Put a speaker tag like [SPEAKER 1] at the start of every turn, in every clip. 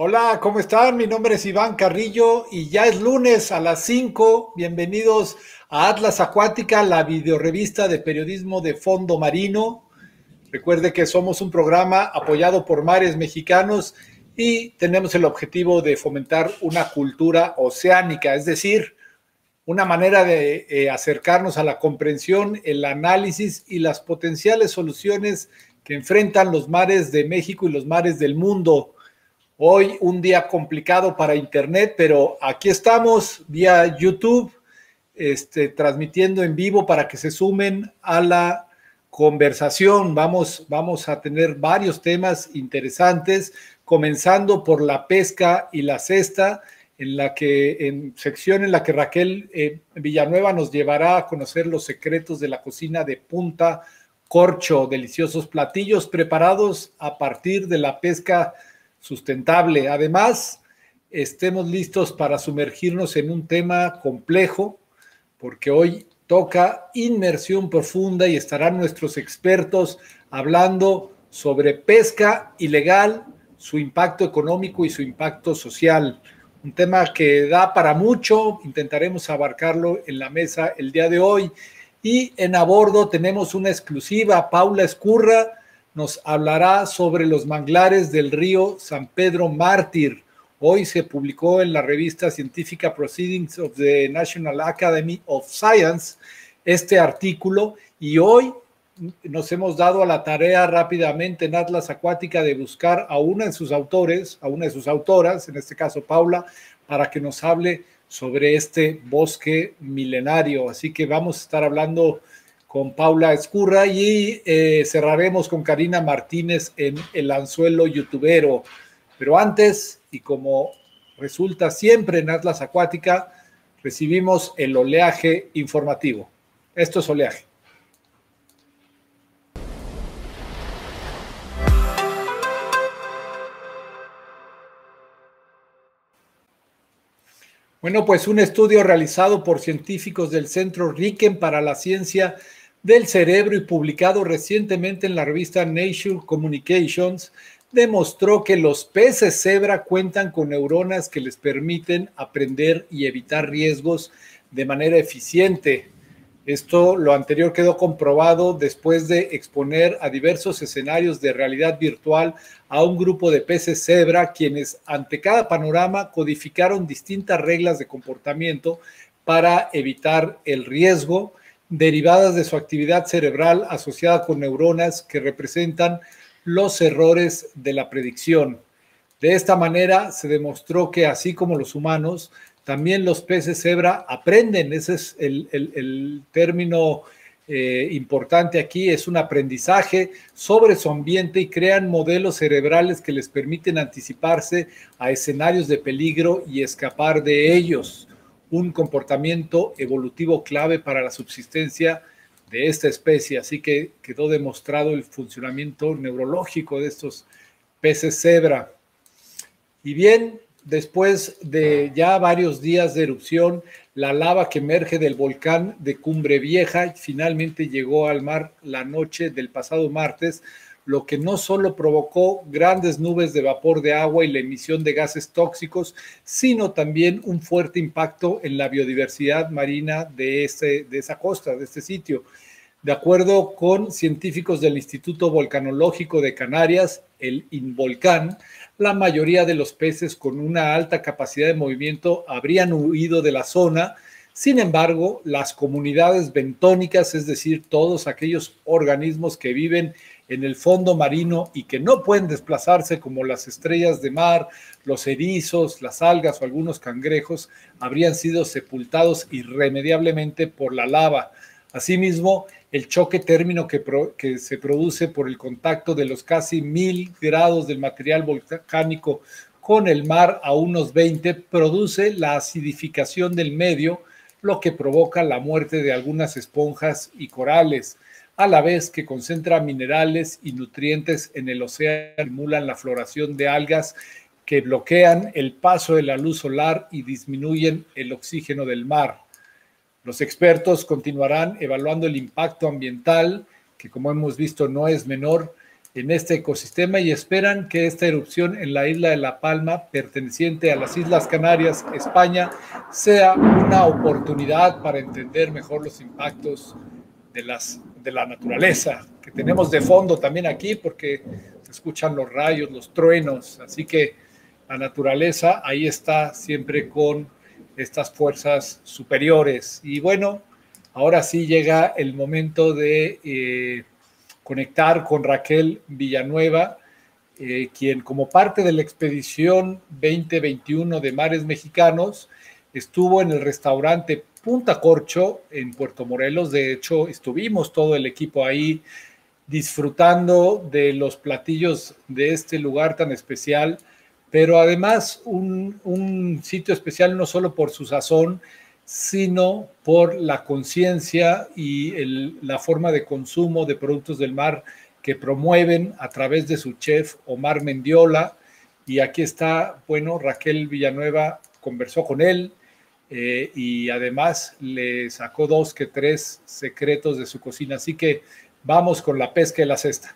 [SPEAKER 1] Hola, ¿cómo están? Mi nombre es Iván Carrillo y ya es lunes a las 5. Bienvenidos a Atlas Acuática, la videorrevista de periodismo de fondo marino. Recuerde que somos un programa apoyado por Mares Mexicanos y tenemos el objetivo de fomentar una cultura oceánica, es decir, una manera de acercarnos a la comprensión, el análisis y las potenciales soluciones que enfrentan los mares de México y los mares del mundo. Hoy un día complicado para Internet, pero aquí estamos vía YouTube, transmitiendo en vivo para que se sumen a la conversación. Vamos a tener varios temas interesantes, comenzando por la pesca y la cesta, en sección en la que Raquel Villanueva nos llevará a conocer los secretos de la cocina de Punta Corcho, deliciosos platillos preparados a partir de la pesca sustentable. Además, estemos listos para sumergirnos en un tema complejo, porque hoy toca inmersión profunda y estarán nuestros expertos hablando sobre pesca ilegal, su impacto económico y su impacto social. Un tema que da para mucho, intentaremos abarcarlo en la mesa el día de hoy. Y en a bordo tenemos una exclusiva. Paula Ezcurra nos hablará sobre los manglares del río San Pedro Mártir. Hoy se publicó en la revista científica Proceedings of the National Academy of Science este artículo, y hoy nos hemos dado a la tarea rápidamente en Atlas Acuática de buscar a una de sus autores, a una de sus autoras, en este caso Paula, para que nos hable sobre este bosque milenario. Así que vamos a estar hablando con Paula Ezcurra y cerraremos con Karina Martínez en El Anzuelo Youtubero. Pero antes, y como resulta siempre en Atlas Acuática, recibimos el oleaje informativo. Esto es oleaje. Bueno, pues un estudio realizado por científicos del Centro Riken para la Ciencia del Cerebro y publicado recientemente en la revista Nature Communications demostró que los peces cebra cuentan con neuronas que les permiten aprender y evitar riesgos de manera eficiente. Lo anterior quedó comprobado después de exponer a diversos escenarios de realidad virtual a un grupo de peces cebra, quienes ante cada panorama codificaron distintas reglas de comportamiento para evitar el riesgo, derivadas de su actividad cerebral asociada con neuronas que representan los errores de la predicción. De esta manera se demostró que así como los humanos, también los peces cebra aprenden. Ese es el término importante aquí, es un aprendizaje sobre su ambiente y crean modelos cerebrales que les permiten anticiparse a escenarios de peligro y escapar de ellos. Un comportamiento evolutivo clave para la subsistencia de esta especie. Así que quedó demostrado el funcionamiento neurológico de estos peces cebra. Y bien, después de ya varios días de erupción, la lava que emerge del volcán de Cumbre Vieja finalmente llegó al mar la noche del pasado martes, lo que no solo provocó grandes nubes de vapor de agua y la emisión de gases tóxicos, sino también un fuerte impacto en la biodiversidad marina de esa costa, de este sitio. De acuerdo con científicos del Instituto Volcanológico de Canarias, el INVOLCAN, la mayoría de los peces con una alta capacidad de movimiento habrían huido de la zona. Sin embargo, las comunidades bentónicas, es decir, todos aquellos organismos que viven en el fondo marino y que no pueden desplazarse, como las estrellas de mar, los erizos, las algas o algunos cangrejos, habrían sido sepultados irremediablemente por la lava. Asimismo, el choque térmico que se produce por el contacto de los casi 1000 grados del material volcánico con el mar a unos 20 produce la acidificación del medio, lo que provoca la muerte de algunas esponjas y corales, a la vez que concentra minerales y nutrientes en el océano, estimulan la floración de algas que bloquean el paso de la luz solar y disminuyen el oxígeno del mar. Los expertos continuarán evaluando el impacto ambiental, que como hemos visto no es menor, en este ecosistema y esperan que esta erupción en la isla de La Palma, perteneciente a las Islas Canarias, España, sea una oportunidad para entender mejor los impactos de la naturaleza, que tenemos de fondo también aquí, porque se escuchan los rayos, los truenos, así que la naturaleza ahí está siempre con estas fuerzas superiores. Y bueno, ahora sí llega el momento de conectar con Raquel Villanueva, quien como parte de la expedición 2021 de Mares Mexicanos estuvo en el restaurante Punta Corcho en Puerto Morelos. De hecho, estuvimos todo el equipo ahí disfrutando de los platillos de este lugar tan especial, pero además un sitio especial no solo por su sazón, sino por la conciencia y la forma de consumo de productos del mar que promueven a través de su chef Omar Mendiola. Y aquí está, bueno, Raquel Villanueva conversó con él y además le sacó 2 que 3 secretos de su cocina. Así que vamos con la pesca y la cesta.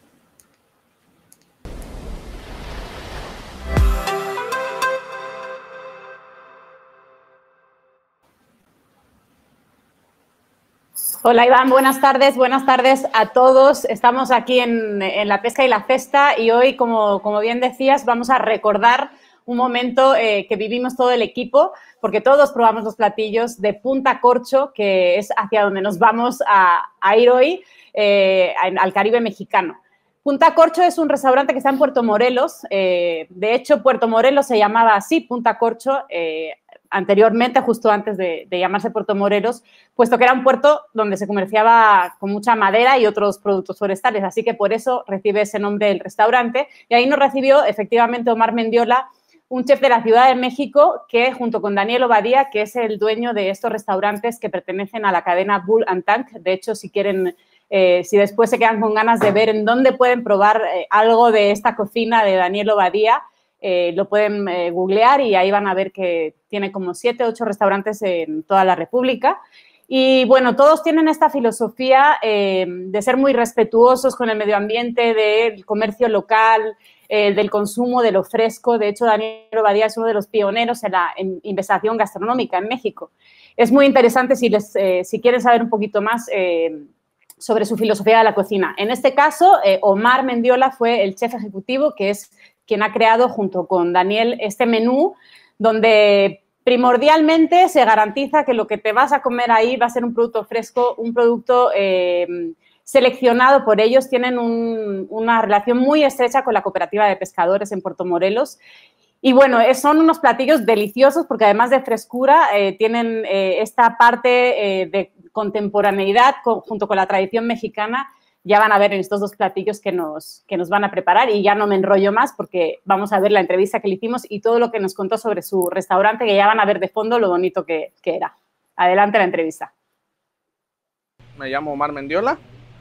[SPEAKER 2] Hola Iván, buenas tardes a todos. Estamos aquí en La Pesca y la Cesta y hoy, como bien decías, vamos a recordar un momento que vivimos todo el equipo, porque todos probamos los platillos de Punta Corcho, que es hacia donde nos vamos a ir hoy, al Caribe mexicano. Punta Corcho es un restaurante que está en Puerto Morelos. De hecho, Puerto Morelos se llamaba así, Punta Corcho, anteriormente, justo antes de llamarse Puerto Morelos, puesto que era un puerto donde se comerciaba con mucha madera y otros productos forestales, así que por eso recibe ese nombre el restaurante. Y ahí nos recibió efectivamente Omar Mendiola, un chef de la Ciudad de México, que junto con Daniel Obadía, que es el dueño de estos restaurantes que pertenecen a la cadena Bull and Tank. De hecho, si quieren, si después se quedan con ganas de ver en dónde pueden probar algo de esta cocina de Daniel Obadía, lo pueden googlear y ahí van a ver que tiene como 7 o 8 restaurantes en toda la República. Y bueno, todos tienen esta filosofía de ser muy respetuosos con el medio ambiente, del comercio local, del consumo de lo fresco. De hecho, Daniel Obadía es uno de los pioneros en la investigación gastronómica en México. Es muy interesante si quieren saber un poquito más sobre su filosofía de la cocina. En este caso, Omar Mendiola fue el chef ejecutivo, que es quien ha creado junto con Daniel este menú, donde primordialmente se garantiza que lo que te vas a comer ahí va a ser un producto fresco, un producto seleccionado por ellos. Tienen una relación muy estrecha con la cooperativa de pescadores en Puerto Morelos. Y bueno, son unos platillos deliciosos porque además de frescura tienen esta parte de contemporaneidad junto con la tradición mexicana. Ya van a ver en estos 2 platillos que nos van a preparar y ya no me enrollo más porque vamos a ver la entrevista que le hicimos y todo lo que nos contó sobre su restaurante, que ya van a ver de fondo lo bonito que era. Adelante la entrevista.
[SPEAKER 3] Me llamo Omar Mendiola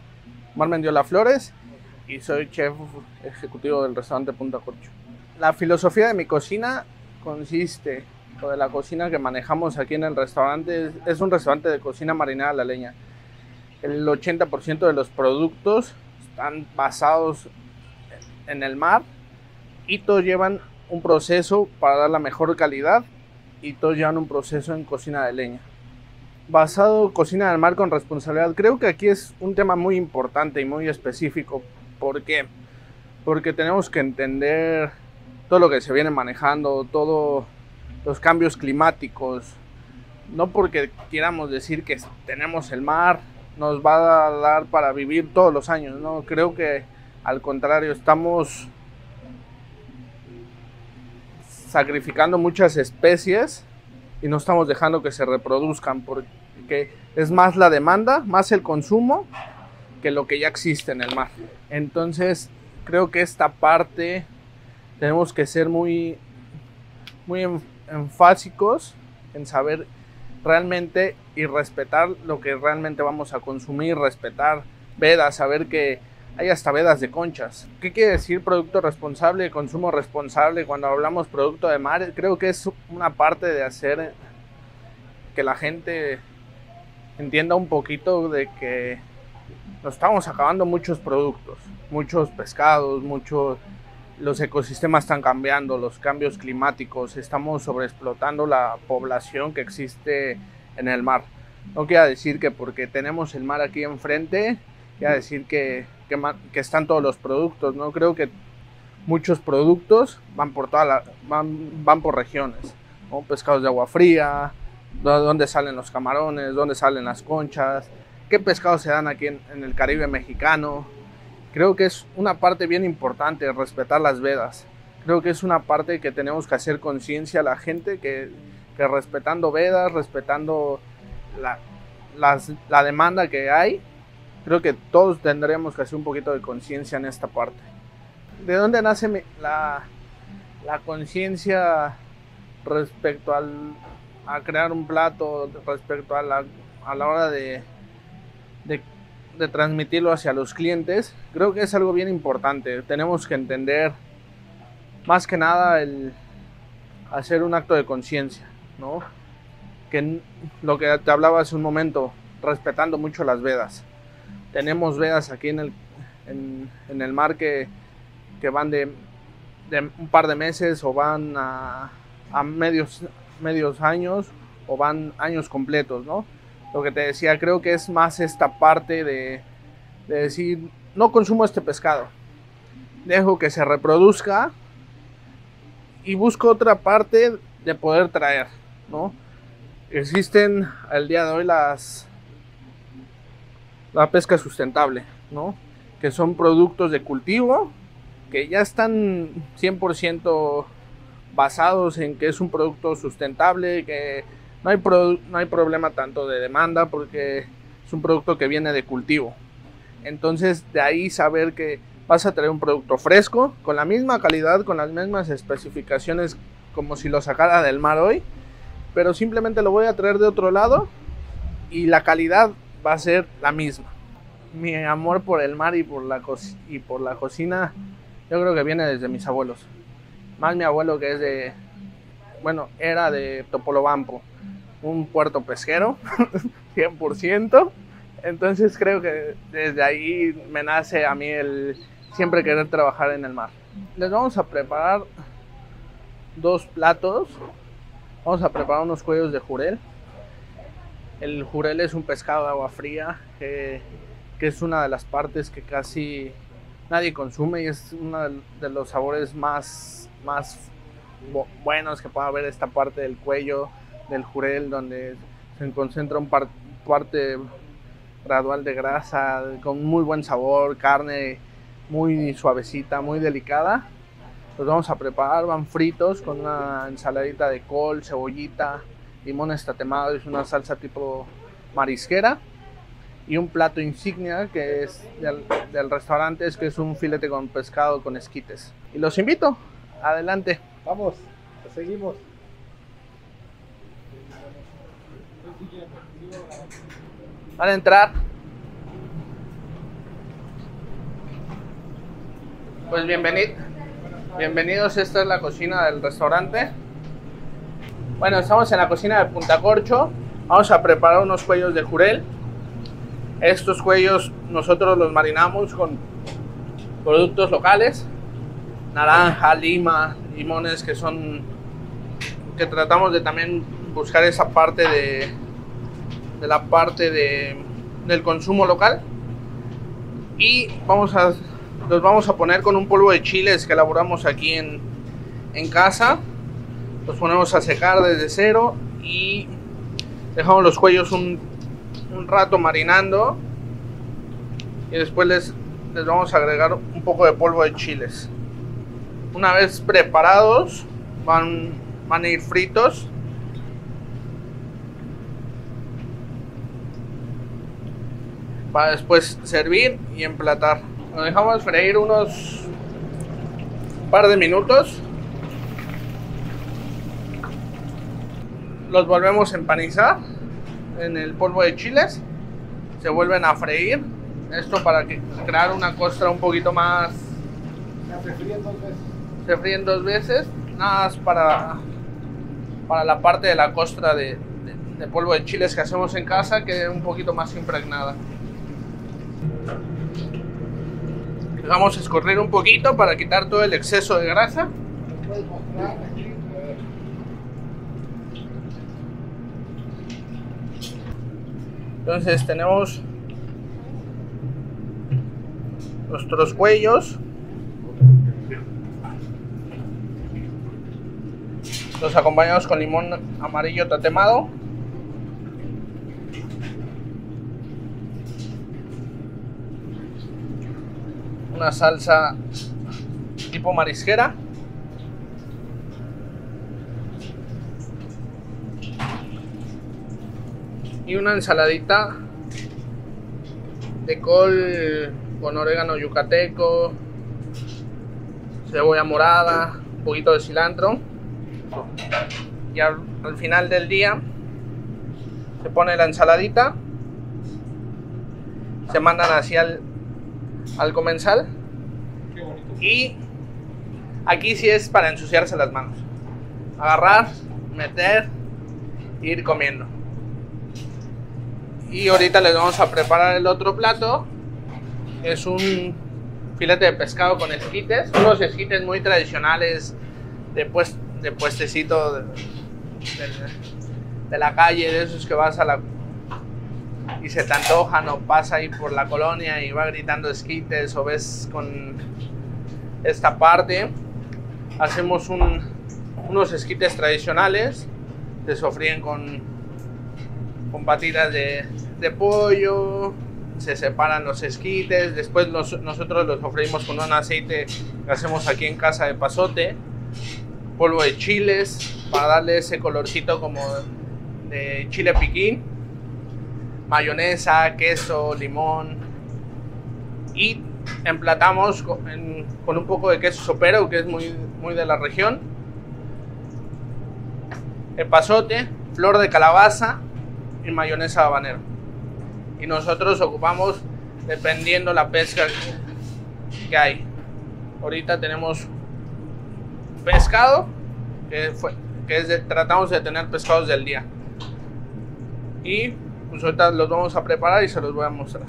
[SPEAKER 3] Flores y soy chef ejecutivo del restaurante Punta Corcho. La filosofía de mi cocina consiste, o de la cocina que manejamos aquí en el restaurante, es un restaurante de cocina marinada a la leña. El 80% de los productos están basados en el mar y todos llevan un proceso para dar la mejor calidad y todos llevan un proceso en cocina de leña. Basado en cocina del mar con responsabilidad, creo que aquí es un tema muy importante y muy específico. ¿Por qué? Porque tenemos que entender todo lo que se viene manejando, todos los cambios climáticos. No porque queramos decir que tenemos el mar nos va a dar para vivir todos los años, ¿no? Creo que al contrario, estamos sacrificando muchas especies y no estamos dejando que se reproduzcan porque es más la demanda, más el consumo que lo que ya existe en el mar. Entonces creo que esta parte tenemos que ser muy enfásicos en saber realmente y respetar lo que realmente vamos a consumir, respetar vedas, saber que hay hasta vedas de conchas. ¿Qué quiere decir producto responsable, consumo responsable? Cuando hablamos producto de mar, creo que es una parte de hacer que la gente entienda un poquito de que nos estamos acabando muchos productos, muchos pescados, los ecosistemas están cambiando, los cambios climáticos, estamos sobreexplotando la población que existe en el mar. No quiere decir que porque tenemos el mar aquí enfrente, quiere decir que están todos los productos, ¿no? Creo que muchos productos van por regiones, ¿no? Pescados de agua fría, dónde salen los camarones, dónde salen las conchas, qué pescados se dan aquí en el Caribe mexicano. Creo que es una parte bien importante respetar las vedas. Creo que es una parte que tenemos que hacer conciencia a la gente que respetando vedas, respetando la demanda que hay, creo que todos tendremos que hacer un poquito de conciencia en esta parte. ¿De dónde nace la conciencia respecto a crear un plato, respecto a la hora de transmitirlo hacia los clientes? Creo que es algo bien importante. Tenemos que entender más que nada el hacer un acto de conciencia, ¿no? Que lo que te hablaba hace un momento, respetando mucho las vedas. Tenemos vedas aquí en el mar que van de un par de meses, o van a medios años, o van años completos, ¿no? Lo que te decía, creo que es más esta parte de decir, no consumo este pescado, dejo que se reproduzca y busco otra parte de poder traer, ¿no? Existen al día de hoy la pesca sustentable, ¿no? Que son productos de cultivo que ya están 100% basados en que es un producto sustentable, que no hay problema tanto de demanda porque es un producto que viene de cultivo. Entonces, de ahí saber que vas a traer un producto fresco, con la misma calidad, con las mismas especificaciones como si lo sacara del mar hoy, pero simplemente lo voy a traer de otro lado y la calidad va a ser la misma. Mi amor por el mar y por la cocina, yo creo que viene desde mis abuelos. Más mi abuelo, que era de Topolobampo, un puerto pesquero, 100%. Entonces creo que desde ahí me nace a mí el siempre querer trabajar en el mar. Les vamos a preparar 2 platos. Vamos a preparar unos cuellos de jurel. El jurel es un pescado de agua fría que es una de las partes que casi nadie consume y es uno de los sabores más buenos que pueda haber, esta parte del cuello del jurel, donde se concentra un parte gradual de grasa con muy buen sabor, carne muy suavecita, muy delicada. Los vamos a preparar, van fritos con una ensaladita de col, cebollita, limón estatemado, es una salsa tipo marisquera, y un plato insignia que es del restaurante, que es un filete con pescado con esquites. Y los invito, adelante.
[SPEAKER 1] Vamos, seguimos.
[SPEAKER 3] Van a entrar. Pues bienvenidos, esta es la cocina del restaurante. Bueno, estamos en la cocina de Punta Corcho. Vamos a preparar unos cuellos de jurel. Estos cuellos nosotros los marinamos con productos locales, naranja, lima, limones, que tratamos de también buscar esa parte del consumo local. Y los vamos a poner con un polvo de chiles que elaboramos aquí en casa. Los ponemos a secar desde cero y dejamos los cuellos un rato marinando, y después les vamos a agregar un poco de polvo de chiles. Una vez preparados van a ir fritos. Para después servir y emplatar. Lo dejamos freír unos par de minutos. Los volvemos a empanizar en el polvo de chiles. Se vuelven a freír. Esto para crear una costra un poquito más. Se fríen 2 veces. Nada más para la parte de la costra de polvo de chiles que hacemos en casa, que es un poquito más impregnada. Vamos a escurrir un poquito para quitar todo el exceso de grasa. Entonces tenemos nuestros cuellos. Los acompañamos con limón amarillo tatemado. Una salsa tipo marisquera. Y una ensaladita de col con orégano yucateco, cebolla morada, un poquito de cilantro. Y al final del día se pone la ensaladita, se mandan así al comensal. Y aquí sí es para ensuciarse las manos, agarrar, meter, ir comiendo. Y ahorita les vamos a preparar el otro plato. Es un filete de pescado con esquites, unos esquites muy tradicionales de puestecito de la calle, de esos que vas y se te antojan, o pasa ahí por la colonia y va gritando esquites, o ves con esta parte. Hacemos unos esquites tradicionales, se sofríen con batidas de pollo, se separan los esquites, después nosotros los sofreímos con un aceite que hacemos aquí en casa de pasote, polvo de chiles para darle ese colorcito como de chile piquín, mayonesa, queso, limón, y emplatamos con un poco de queso sopero, que es muy de la región, epazote, flor de calabaza y mayonesa habanero. Y nosotros ocupamos dependiendo la pesca que hay. Ahorita tenemos pescado, tratamos de tener pescados del día. Y pues ahorita los vamos a preparar y se los voy a mostrar.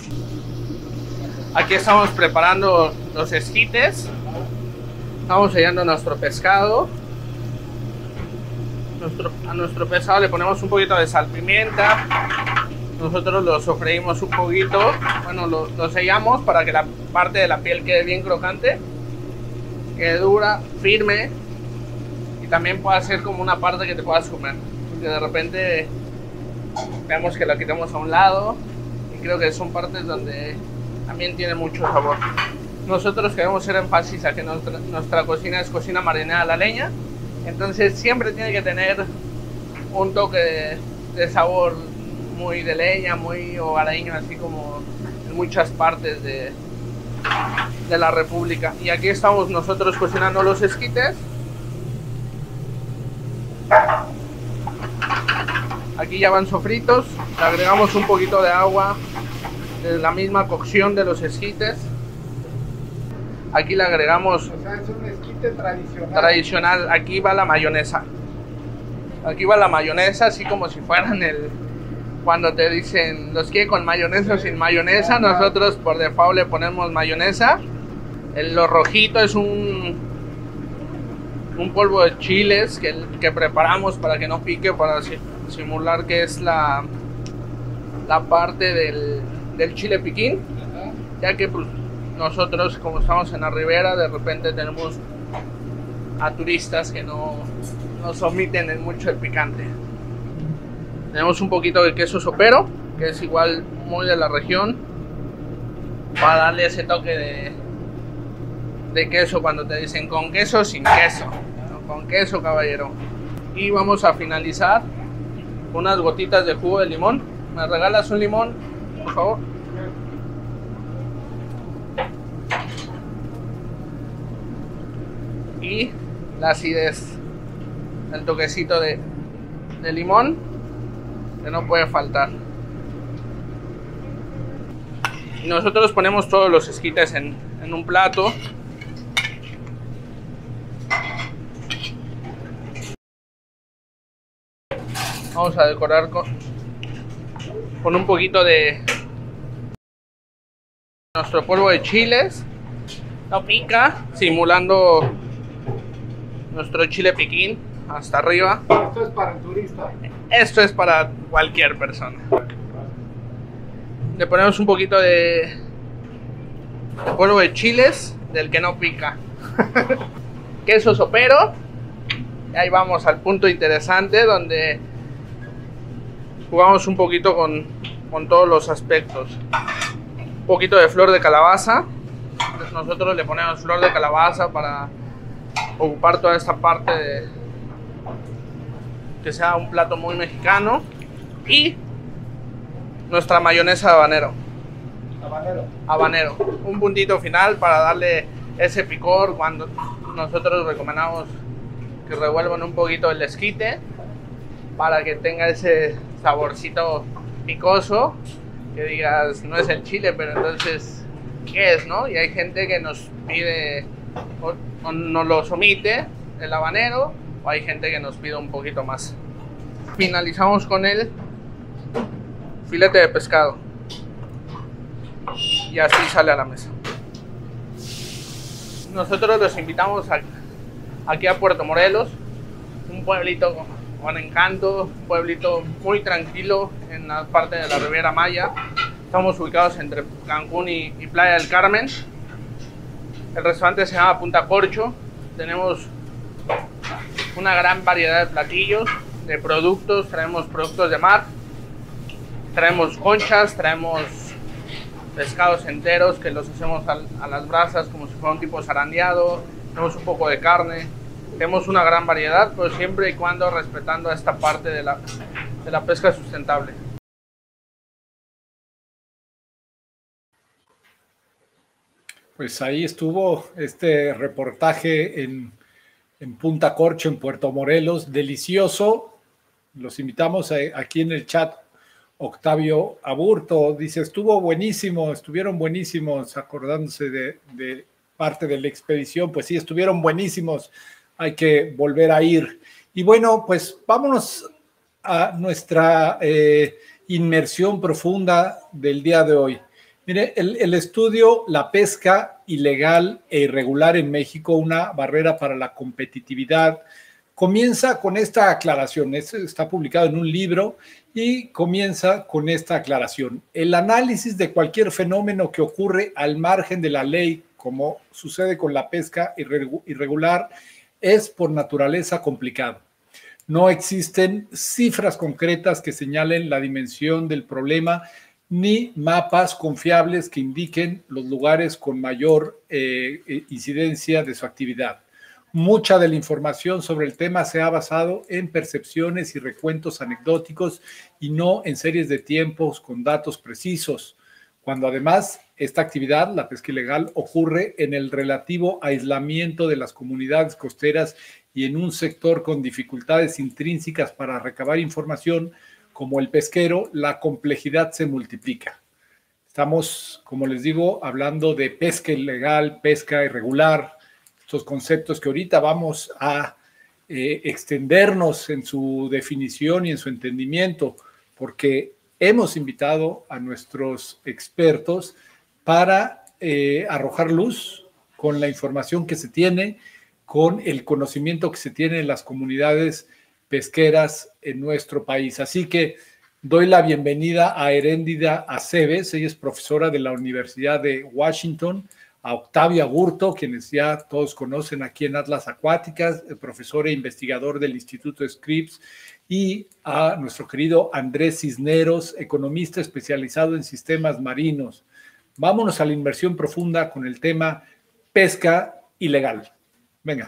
[SPEAKER 3] Aquí estamos preparando los esquites. Estamos sellando nuestro pescado. A nuestro pescado le ponemos un poquito de sal, pimienta. Nosotros lo sofreímos un poquito. Bueno, lo sellamos para que la parte de la piel quede bien crocante, quede dura, firme, y también pueda ser como una parte que te puedas comer. Porque de repente vemos que la quitamos a un lado, y creo que son partes donde también tiene mucho sabor. Nosotros queremos hacer énfasis a que nuestra cocina es cocina marinada a la leña. Entonces siempre tiene que tener un toque de sabor muy de leña, muy hogareño, así como en muchas partes de la República. Y aquí estamos nosotros cocinando los esquites. Aquí ya van sofritos. Le agregamos un poquito de agua de la misma cocción de los esquites. Aquí le agregamos,
[SPEAKER 1] o sea, es un esquite
[SPEAKER 3] tradicional. Aquí va la mayonesa. Aquí va la mayonesa, así como si fueran cuando te dicen, ¿los quiere con mayonesa o sin mayonesa? Nosotros por default le ponemos mayonesa. Lo rojito es un polvo de chiles que preparamos para que no pique, para simular que es la parte del chile piquín. Ya que pues, nosotros, como estamos en la ribera, de repente tenemos a turistas que no nos omiten en mucho el picante. Tenemos un poquito de queso sopero, que es igual muy de la región, para darle ese toque de queso cuando te dicen con queso o sin queso. No, con queso, caballero. Y vamos a finalizar con unas gotitas de jugo de limón. ¿Me regalas un limón, por favor? Y la acidez, el toquecito de limón que no puede faltar. Y nosotros ponemos todos los esquites en un plato. Vamos a decorar con un poquito de nuestro polvo de chiles. no pica, simulando nuestro chile piquín hasta arriba.
[SPEAKER 1] Esto es para el turista.
[SPEAKER 3] Esto es para cualquier persona. Le ponemos un poquito de polvo de chiles, del que no pica. Queso sopero. Y ahí vamos al punto interesante donde jugamos un poquito con todos los aspectos. Un poquito de flor de calabaza. Nosotros le ponemos flor de calabaza para ocupar toda esta parte de que sea un plato muy mexicano. Y nuestra mayonesa habanero. Habanero. Un puntito final para darle ese picor cuando nosotros recomendamos que revuelvan un poquito el esquite para que tenga ese saborcito picoso, que digas, no es el chile, pero entonces, ¿qué es, no? Y hay gente que nos pide o nos los omite el habanero, o hay gente que nos pide un poquito más. Finalizamos con el filete de pescado y así sale a la mesa. Nosotros los invitamos aquí a Puerto Morelos, un pueblito con encanto, un pueblito muy tranquilo en la parte de la Riviera Maya. Estamos ubicados entre Cancún y Playa del Carmen. El restaurante se llama Punta Corcho. Tenemos una gran variedad de platillos, de productos. Traemos productos de mar, traemos conchas, traemos pescados enteros que los hacemos a las brasas como si fuera un tipo zarandeado. Tenemos un poco de carne. Tenemos una gran variedad, pero siempre y cuando respetando esta parte de la pesca sustentable.
[SPEAKER 1] Pues ahí estuvo este reportaje en Punta Corcho, en Puerto Morelos, delicioso. Los invitamos aquí en el chat. Octavio Aburto dice, estuvieron buenísimos, acordándose de parte de la expedición. Pues sí, estuvieron buenísimos, hay que volver a ir. Y bueno, pues vámonos a nuestra inmersión profunda del día de hoy. Mire, el estudio La pesca ilegal e irregular en México, una barrera para la competitividad, comienza con esta aclaración. Está publicado en un libro y comienza con esta aclaración. El análisis de cualquier fenómeno que ocurre al margen de la ley, como sucede con la pesca irregular, es por naturaleza complicado. No existen cifras concretas que señalen la dimensión del problema, ni mapas confiables que indiquen los lugares con mayor incidencia de su actividad. Mucha de la información sobre el tema se ha basado en percepciones y recuentos anecdóticos y no en series de tiempos con datos precisos, cuando además esta actividad, la pesca ilegal, ocurre en el relativo aislamiento de las comunidades costeras y en un sector con dificultades intrínsecas para recabar información, como el pesquero, la complejidad se multiplica. Estamos, como les digo, hablando de pesca ilegal, pesca irregular, estos conceptos que ahorita vamos a extendernos en su definición y en su entendimiento, porque hemos invitado a nuestros expertos para arrojar luz con la información que se tiene, con el conocimiento que se tiene en las comunidades pesqueras en nuestro país. Así que doy la bienvenida a Heréndida Aceves, ella es profesora de la Universidad de Washington, a Octavio Aburto, quienes ya todos conocen aquí en Atlas Acuáticas, profesor e investigador del Instituto Scripps, y a nuestro querido Andrés Cisneros, economista especializado en sistemas marinos. Vámonos a la inmersión profunda con el tema pesca ilegal. Venga.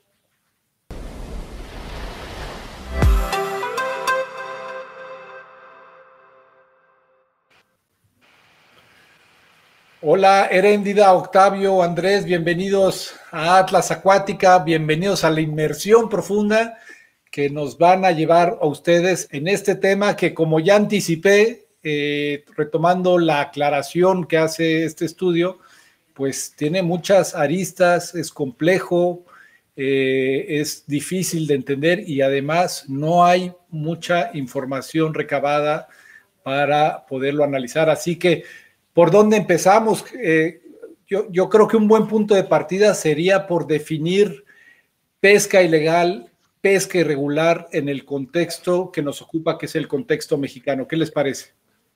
[SPEAKER 1] Hola, Heréndida, Octavio, Andrés, bienvenidos a Atlas Acuática, bienvenidos a la inmersión profunda que nos van a llevar a ustedes en este tema que, como ya anticipé, retomando la aclaración que hace este estudio, pues tiene muchas aristas, es complejo, es difícil de entender y además no hay mucha información recabada para poderlo analizar. Así que, ¿por dónde empezamos? yo creo que un buen punto de partida sería por definir pesca ilegal, pesca irregular en el contexto que nos ocupa, que es el contexto mexicano. ¿Qué les parece?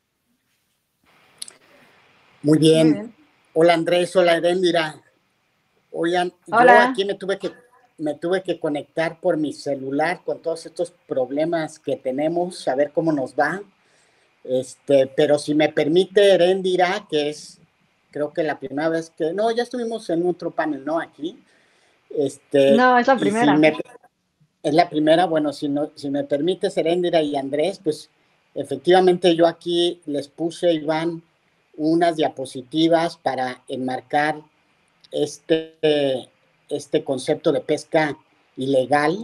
[SPEAKER 4] Muy bien. Hola Andrés, hola Erendira. Oigan,
[SPEAKER 2] hola.
[SPEAKER 4] Yo aquí me tuve que conectar por mi celular con todos estos problemas que tenemos, a ver cómo nos va. Pero si me permite, Erendira, que es, creo que la primera vez que, no, ya estuvimos en otro panel, ¿no? Aquí.
[SPEAKER 2] No, es la primera.
[SPEAKER 4] Es la primera, bueno, si me permite, Erendira y Andrés, pues efectivamente yo aquí les puse, Iván, unas diapositivas para enmarcar este concepto de pesca ilegal,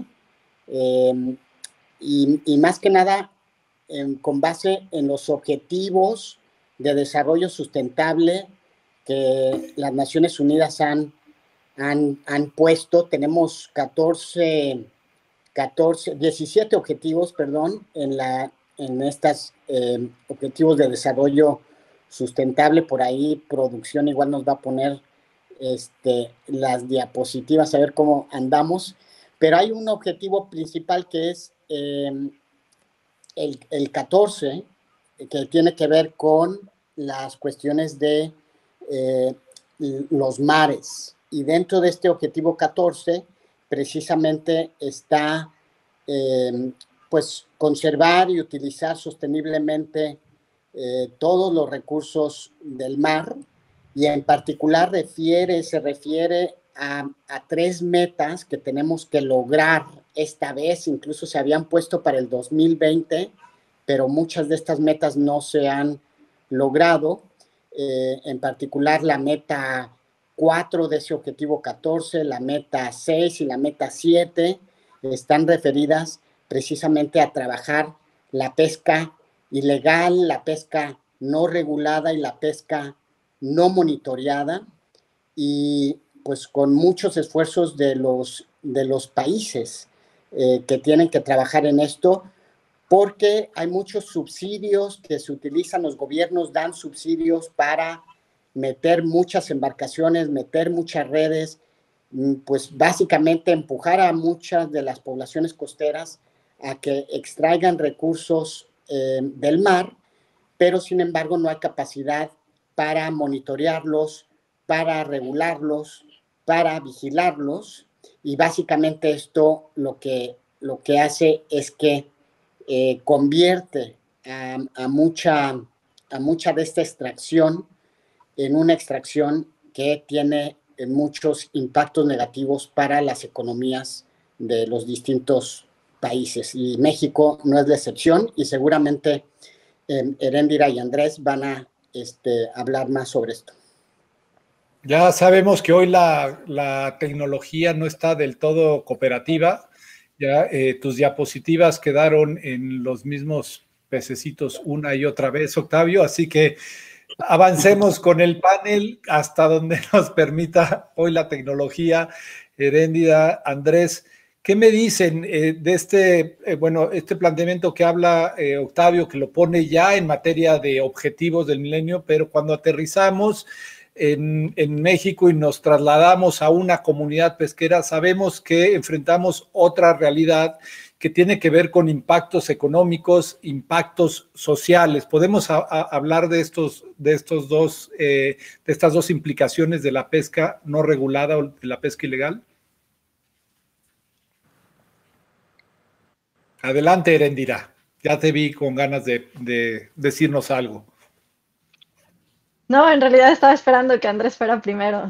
[SPEAKER 4] y más que nada con base en los objetivos de desarrollo sustentable que las Naciones Unidas han puesto. Tenemos 17 objetivos, perdón, en estos objetivos de desarrollo sustentable. Por ahí producción igual nos va a poner las diapositivas, a ver cómo andamos, pero hay un objetivo principal que es el 14, que tiene que ver con las cuestiones de los mares, y dentro de este objetivo 14 precisamente está pues conservar y utilizar sosteniblemente todos los recursos del mar, y en particular se refiere a 3 metas que tenemos que lograr esta vez. Incluso se habían puesto para el 2020, pero muchas de estas metas no se han logrado. En particular la meta 4 de ese objetivo 14, la meta 6 y la meta 7 están referidas precisamente a trabajar la pesca ilegal, la pesca no regulada y la pesca no monitoreada, y pues con muchos esfuerzos de los países que tienen que trabajar en esto, porque hay muchos subsidios que se utilizan, los gobiernos dan subsidios para meter muchas embarcaciones, meter muchas redes, pues básicamente empujar a muchas de las poblaciones costeras a que extraigan recursos del mar, pero sin embargo no hay capacidad para monitorearlos, para regularlos, para vigilarlos, y básicamente esto lo que hace es que convierte a mucha de esta extracción en una extracción que tiene muchos impactos negativos para las economías de los distintos países, y México no es la excepción, y seguramente Erendira y Andrés van a hablar más sobre esto.
[SPEAKER 1] Ya sabemos que hoy la tecnología no está del todo cooperativa. Ya tus diapositivas quedaron en los mismos pececitos una y otra vez, Octavio, así que avancemos con el panel hasta donde nos permita hoy la tecnología. Erendira, Andrés, ¿qué me dicen de este planteamiento que habla Octavio, que lo pone ya en materia de objetivos del milenio, pero cuando aterrizamos en México y nos trasladamos a una comunidad pesquera, sabemos que enfrentamos otra realidad que tiene que ver con impactos económicos, impactos sociales? ¿Podemos hablar de estas dos implicaciones de la pesca no regulada o de la pesca ilegal? Adelante, Erendira. Ya te vi con ganas de decirnos algo.
[SPEAKER 5] No, en realidad estaba esperando que Andrés fuera primero.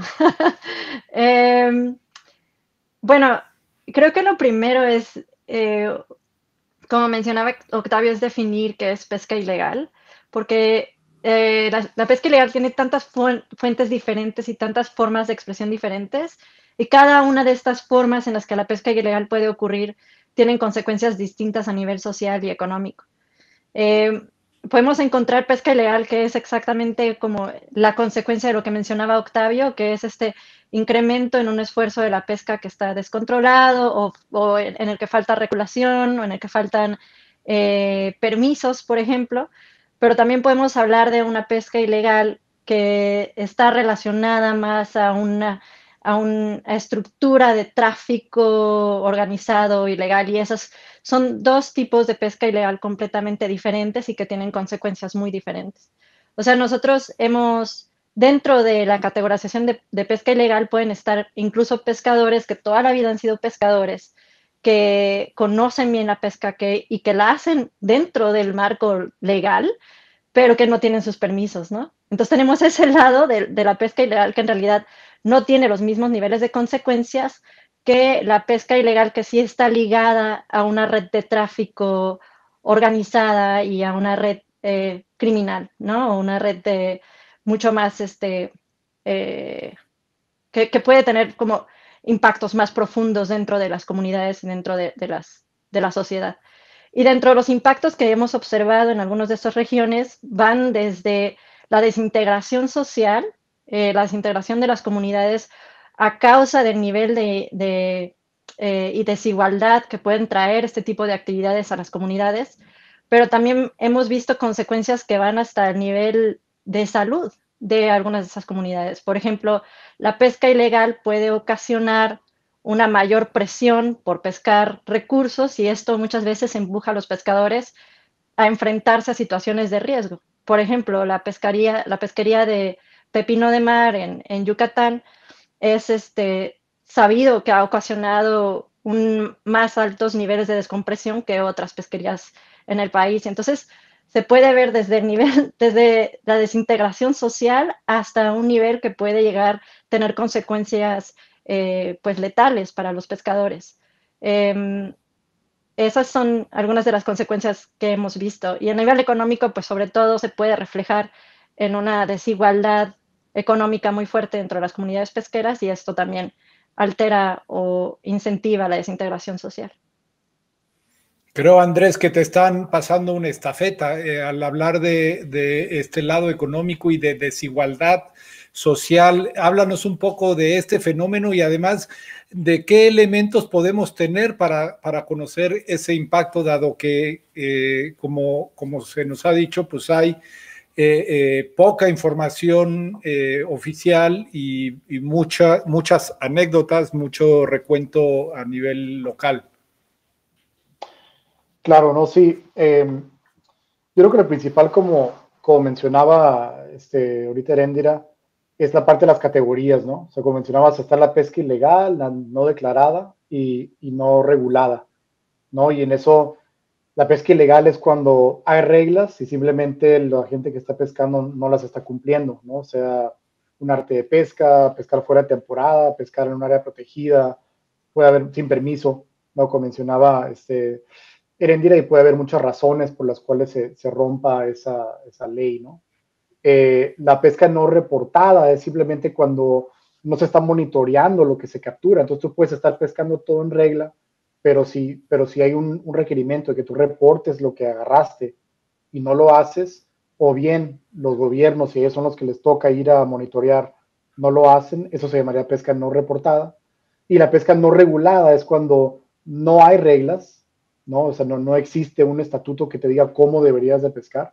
[SPEAKER 5] Bueno, creo que lo primero es, como mencionaba Octavio, es definir qué es pesca ilegal, porque la pesca ilegal tiene tantas fuentes diferentes y tantas formas de expresión diferentes, y cada una de estas formas en las que la pesca ilegal puede ocurrir tienen consecuencias distintas a nivel social y económico. Podemos encontrar pesca ilegal que es exactamente como la consecuencia de lo que mencionaba Octavio, que es este incremento en un esfuerzo de la pesca que está descontrolado, o en el que falta regulación, o en el que faltan permisos, por ejemplo. Pero también podemos hablar de una pesca ilegal que está relacionada más a una estructura de tráfico organizado, ilegal, y esos son dos tipos de pesca ilegal completamente diferentes y que tienen consecuencias muy diferentes. O sea, nosotros hemos, dentro de la categorización de pesca ilegal pueden estar incluso pescadores que toda la vida han sido pescadores, que conocen bien la pesca y que la hacen dentro del marco legal, pero que no tienen sus permisos, ¿no? Entonces tenemos ese lado de la pesca ilegal que en realidad no tiene los mismos niveles de consecuencias que la pesca ilegal, que sí está ligada a una red de tráfico organizada y a una red criminal, ¿no? O una red de mucho más, que puede tener como impactos más profundos dentro de las comunidades y dentro de la sociedad. Y dentro de los impactos que hemos observado en algunas de estas regiones van desde la desintegración social, la desintegración de las comunidades a causa del nivel y desigualdad que pueden traer este tipo de actividades a las comunidades, pero también hemos visto consecuencias que van hasta el nivel de salud de algunas de esas comunidades. Por ejemplo, la pesca ilegal puede ocasionar una mayor presión por pescar recursos y esto muchas veces empuja a los pescadores a enfrentarse a situaciones de riesgo. Por ejemplo, la pesquería de pepino de mar en Yucatán es sabido que ha ocasionado más altos niveles de descompresión que otras pesquerías en el país. Entonces, se puede ver desde el nivel, desde la desintegración social hasta un nivel que puede llegar a tener consecuencias pues letales para los pescadores. Esas son algunas de las consecuencias que hemos visto. Y a nivel económico, pues sobre todo se puede reflejar en una desigualdad económica muy fuerte dentro de las comunidades pesqueras y esto también altera o incentiva la desintegración social.
[SPEAKER 1] Creo, Andrés, que te están pasando una estafeta al hablar de este lado económico y de desigualdad social. Háblanos un poco de este fenómeno y además de qué elementos podemos tener para conocer ese impacto, dado que, como se nos ha dicho, pues hay poca información oficial y muchas anécdotas, mucho recuento a nivel local.
[SPEAKER 6] Claro, no, sí. Yo creo que lo principal, como mencionaba ahorita Eréndira, es la parte de las categorías, ¿no? O sea, como mencionabas, está la pesca ilegal, la no declarada y no regulada, ¿no? Y en eso, la pesca ilegal es cuando hay reglas y simplemente la gente que está pescando no las está cumpliendo, ¿no? O sea, un arte de pesca, pescar fuera de temporada, pescar en un área protegida, puede haber sin permiso, ¿no? Como mencionaba Eréndira, y puede haber muchas razones por las cuales se rompa esa ley, ¿no? La pesca no reportada es simplemente cuando no se está monitoreando lo que se captura. Entonces tú puedes estar pescando todo en regla, pero si hay un requerimiento de que tú reportes lo que agarraste y no lo haces, o bien los gobiernos, si ellos son los que les toca ir a monitorear, no lo hacen, eso se llamaría pesca no reportada. Y la pesca no regulada es cuando no hay reglas, ¿no? O sea, no existe un estatuto que te diga cómo deberías de pescar.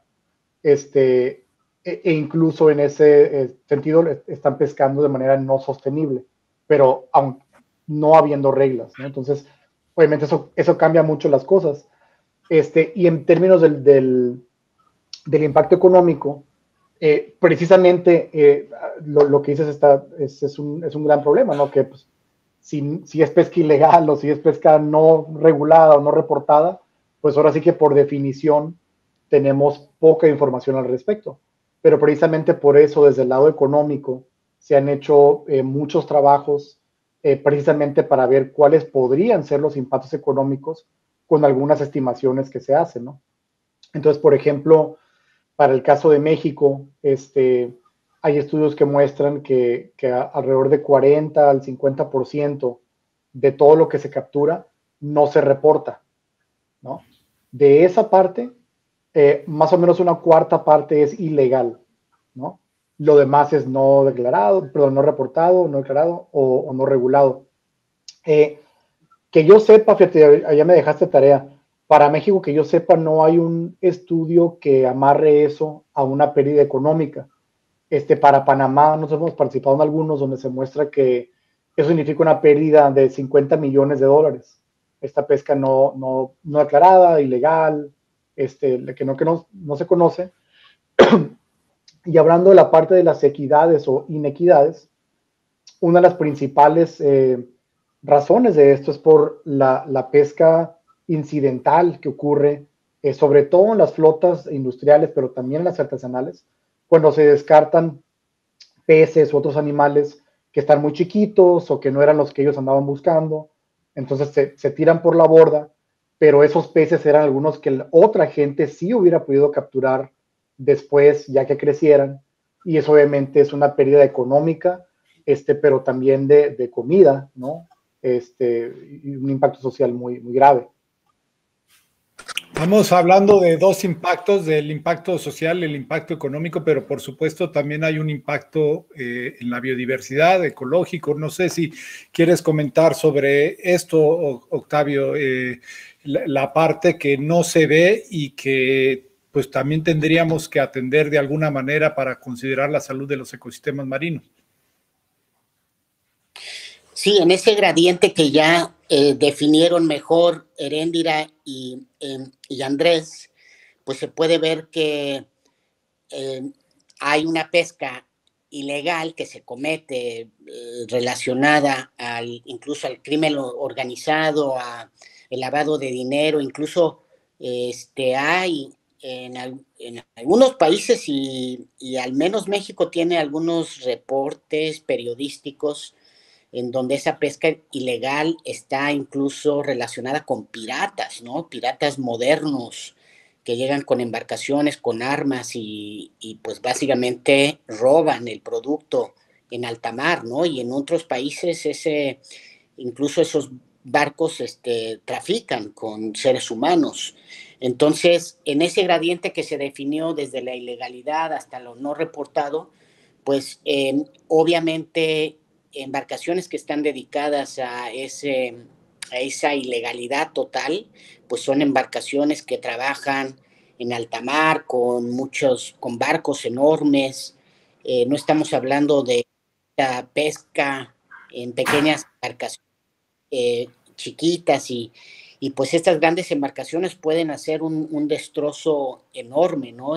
[SPEAKER 6] E incluso en ese sentido están pescando de manera no sostenible, pero aún no habiendo reglas, ¿no? Entonces, obviamente eso cambia mucho las cosas. Y en términos del impacto económico, precisamente lo que dices es un gran problema, ¿no? Que pues, si es pesca ilegal o si es pesca no regulada o no reportada, pues ahora sí que por definición tenemos poca información al respecto. Pero precisamente por eso, desde el lado económico, se han hecho muchos trabajos precisamente para ver cuáles podrían ser los impactos económicos con algunas estimaciones que se hacen, ¿no? Entonces, por ejemplo, para el caso de México, hay estudios que muestran que alrededor de 40 al 50% de todo lo que se captura no se reporta, ¿no? De esa parte, más o menos una cuarta parte es ilegal, ¿no? Lo demás es no declarado, perdón, no reportado, no declarado o no regulado. Que yo sepa, fíjate, allá me dejaste tarea, para México que yo sepa no hay un estudio que amarre eso a una pérdida económica. Para Panamá nosotros hemos participado en algunos donde se muestra que eso significa una pérdida de $50 millones. Esta pesca no declarada, ilegal, que no se conoce. Y hablando de la parte de las equidades o inequidades, una de las principales razones de esto es por la pesca incidental que ocurre, sobre todo en las flotas industriales, pero también en las artesanales, cuando se descartan peces u otros animales que están muy chiquitos o que no eran los que ellos andaban buscando. Entonces se tiran por la borda, pero esos peces eran algunos que otra gente sí hubiera podido capturar después, ya que crecieran, y eso obviamente es una pérdida económica, pero también de comida, ¿no? Y un impacto social muy, muy grave.
[SPEAKER 1] Estamos hablando de dos impactos, del impacto social y el impacto económico, pero por supuesto también hay un impacto en la biodiversidad, ecológico. No sé si quieres comentar sobre esto, Octavio, la parte que no se ve y que pues también tendríamos que atender de alguna manera para considerar la salud de los ecosistemas marinos.
[SPEAKER 4] Sí, en ese gradiente que ya definieron mejor Heréndira y Andrés, pues se puede ver que hay una pesca ilegal que se comete relacionada incluso al crimen organizado, al lavado de dinero, incluso hay en algunos países y al menos México tiene algunos reportes periodísticos en donde esa pesca ilegal está incluso relacionada con piratas, ¿no? Piratas modernos que llegan con embarcaciones, con armas y pues básicamente roban el producto en alta mar, ¿no? Y en otros países incluso esos barcos trafican con seres humanos. Entonces, en ese gradiente que se definió desde la ilegalidad hasta lo no reportado, pues obviamente embarcaciones que están dedicadas a esa ilegalidad total, pues son embarcaciones que trabajan en alta mar con barcos enormes. No estamos hablando de la pesca en pequeñas embarcaciones chiquitas y pues estas grandes embarcaciones pueden hacer un destrozo enorme, ¿no?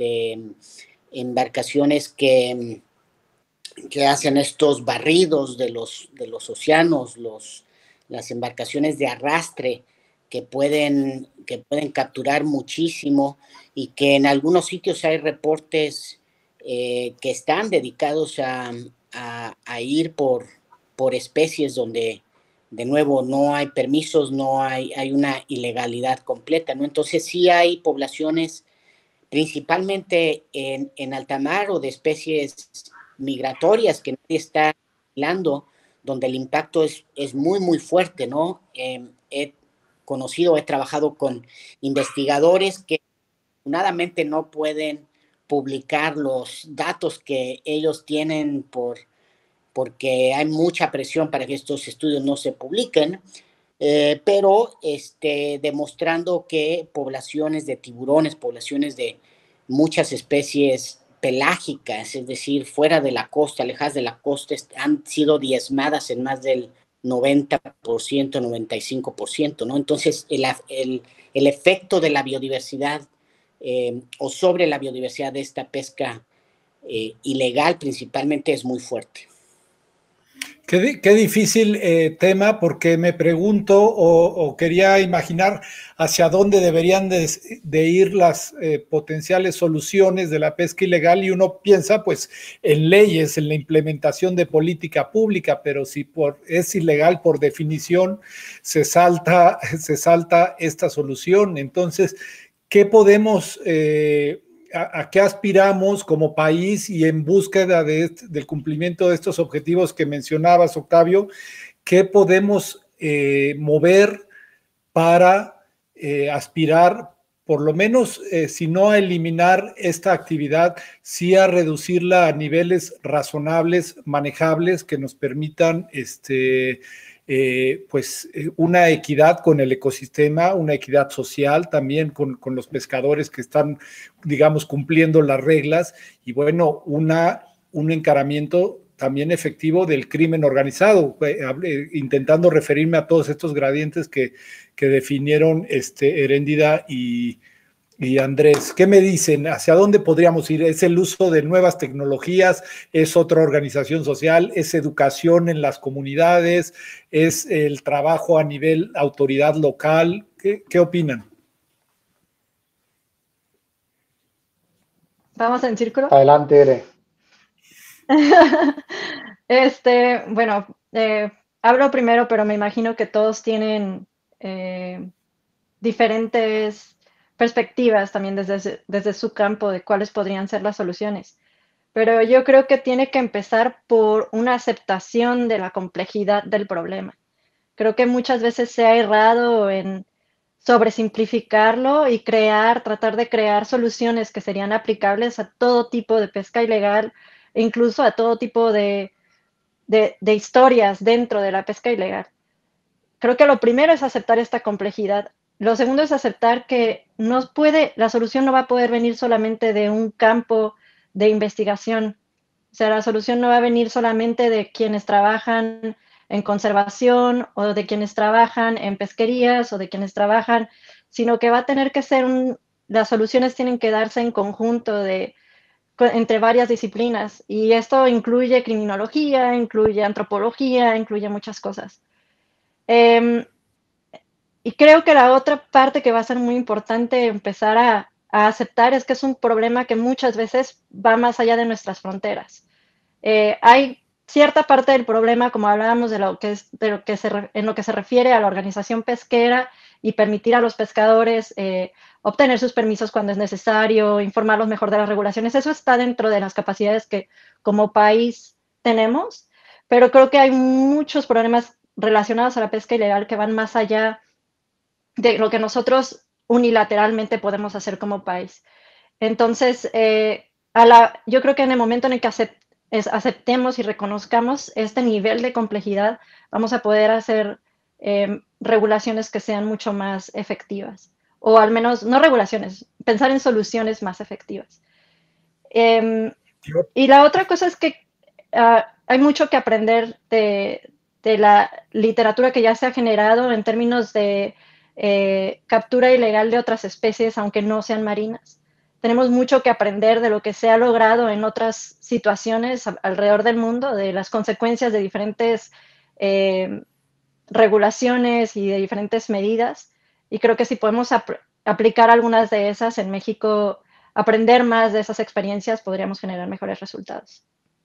[SPEAKER 4] Embarcaciones que hacen estos barridos de los océanos, las embarcaciones de arrastre que pueden capturar muchísimo y que en algunos sitios hay reportes que están dedicados a ir por especies donde de nuevo no hay permisos, hay una ilegalidad completa, ¿no? Entonces sí hay poblaciones principalmente en alta mar o de especies migratorias que nadie está hablando, donde el impacto es muy, muy fuerte, ¿no? He trabajado con investigadores que afortunadamente no pueden publicar los datos que ellos tienen porque hay mucha presión para que estos estudios no se publiquen, pero demostrando que poblaciones de tiburones, poblaciones de muchas especies pelágicas, es decir, fuera de la costa, alejadas de la costa, han sido diezmadas en más del 90%, 95%, ¿no? Entonces, el efecto de la biodiversidad o sobre la biodiversidad de esta pesca ilegal principalmente es muy fuerte.
[SPEAKER 1] Qué difícil tema, porque me pregunto o quería imaginar hacia dónde deberían de ir las potenciales soluciones de la pesca ilegal, y uno piensa pues en leyes, en la implementación de política pública, pero si es ilegal por definición, se salta esta solución. Entonces, ¿qué podemos a qué aspiramos como país y en búsqueda del cumplimiento de estos objetivos que mencionabas, Octavio? ¿Qué podemos mover para aspirar, por lo menos, si no a eliminar esta actividad, sí a reducirla a niveles razonables, manejables, que nos permitan una equidad con el ecosistema, una equidad social también con los pescadores que están, digamos, cumpliendo las reglas y bueno, un encaramiento también efectivo del crimen organizado, intentando referirme a todos estos gradientes que definieron Heréndida y Andrés. ¿Qué me dicen? ¿Hacia dónde podríamos ir? ¿Es el uso de nuevas tecnologías? ¿Es otra organización social? ¿Es educación en las comunidades? ¿Es el trabajo a nivel autoridad local? ¿Qué opinan?
[SPEAKER 5] Vamos en círculo.
[SPEAKER 6] Adelante, Ere.
[SPEAKER 5] Bueno, hablo primero, pero me imagino que todos tienen diferentes perspectivas también desde su campo de cuáles podrían ser las soluciones. Pero yo creo que tiene que empezar por una aceptación de la complejidad del problema. Creo que muchas veces se ha errado en sobresimplificarlo y tratar de crear soluciones que serían aplicables a todo tipo de pesca ilegal e incluso a todo tipo de historias dentro de la pesca ilegal. Creo que lo primero es aceptar esta complejidad. Lo segundo es aceptar que la solución no va a poder venir solamente de un campo de investigación. O sea, la solución no va a venir solamente de quienes trabajan en conservación o de quienes trabajan en pesquerías o de quienes trabajan, sino que va a tener que ser las soluciones tienen que darse en conjunto entre varias disciplinas. Y esto incluye criminología, incluye antropología, incluye muchas cosas. Y creo que la otra parte que va a ser muy importante empezar a aceptar es que es un problema que muchas veces va más allá de nuestras fronteras. Hay cierta parte del problema, como hablábamos en lo que se refiere a la organización pesquera y permitir a los pescadores obtener sus permisos cuando es necesario, informarlos mejor de las regulaciones. Eso está dentro de las capacidades que como país tenemos, pero creo que hay muchos problemas relacionados a la pesca ilegal que van más allá de lo que nosotros unilateralmente podemos hacer como país. Entonces, yo creo que en el momento en el que aceptemos y reconozcamos este nivel de complejidad, vamos a poder hacer regulaciones que sean mucho más efectivas. O al menos, no regulaciones, pensar en soluciones más efectivas. Y la otra cosa es que hay mucho que aprender de la literatura que ya se ha generado en términos de captura ilegal de otras especies, aunque no sean marinas. Tenemos mucho que aprender de lo que se ha logrado en otras situaciones alrededor del mundo, de las consecuencias de diferentes regulaciones y de diferentes medidas. Y creo que si podemos aplicar algunas de esas en México, aprender más de esas experiencias, podríamos generar mejores resultados.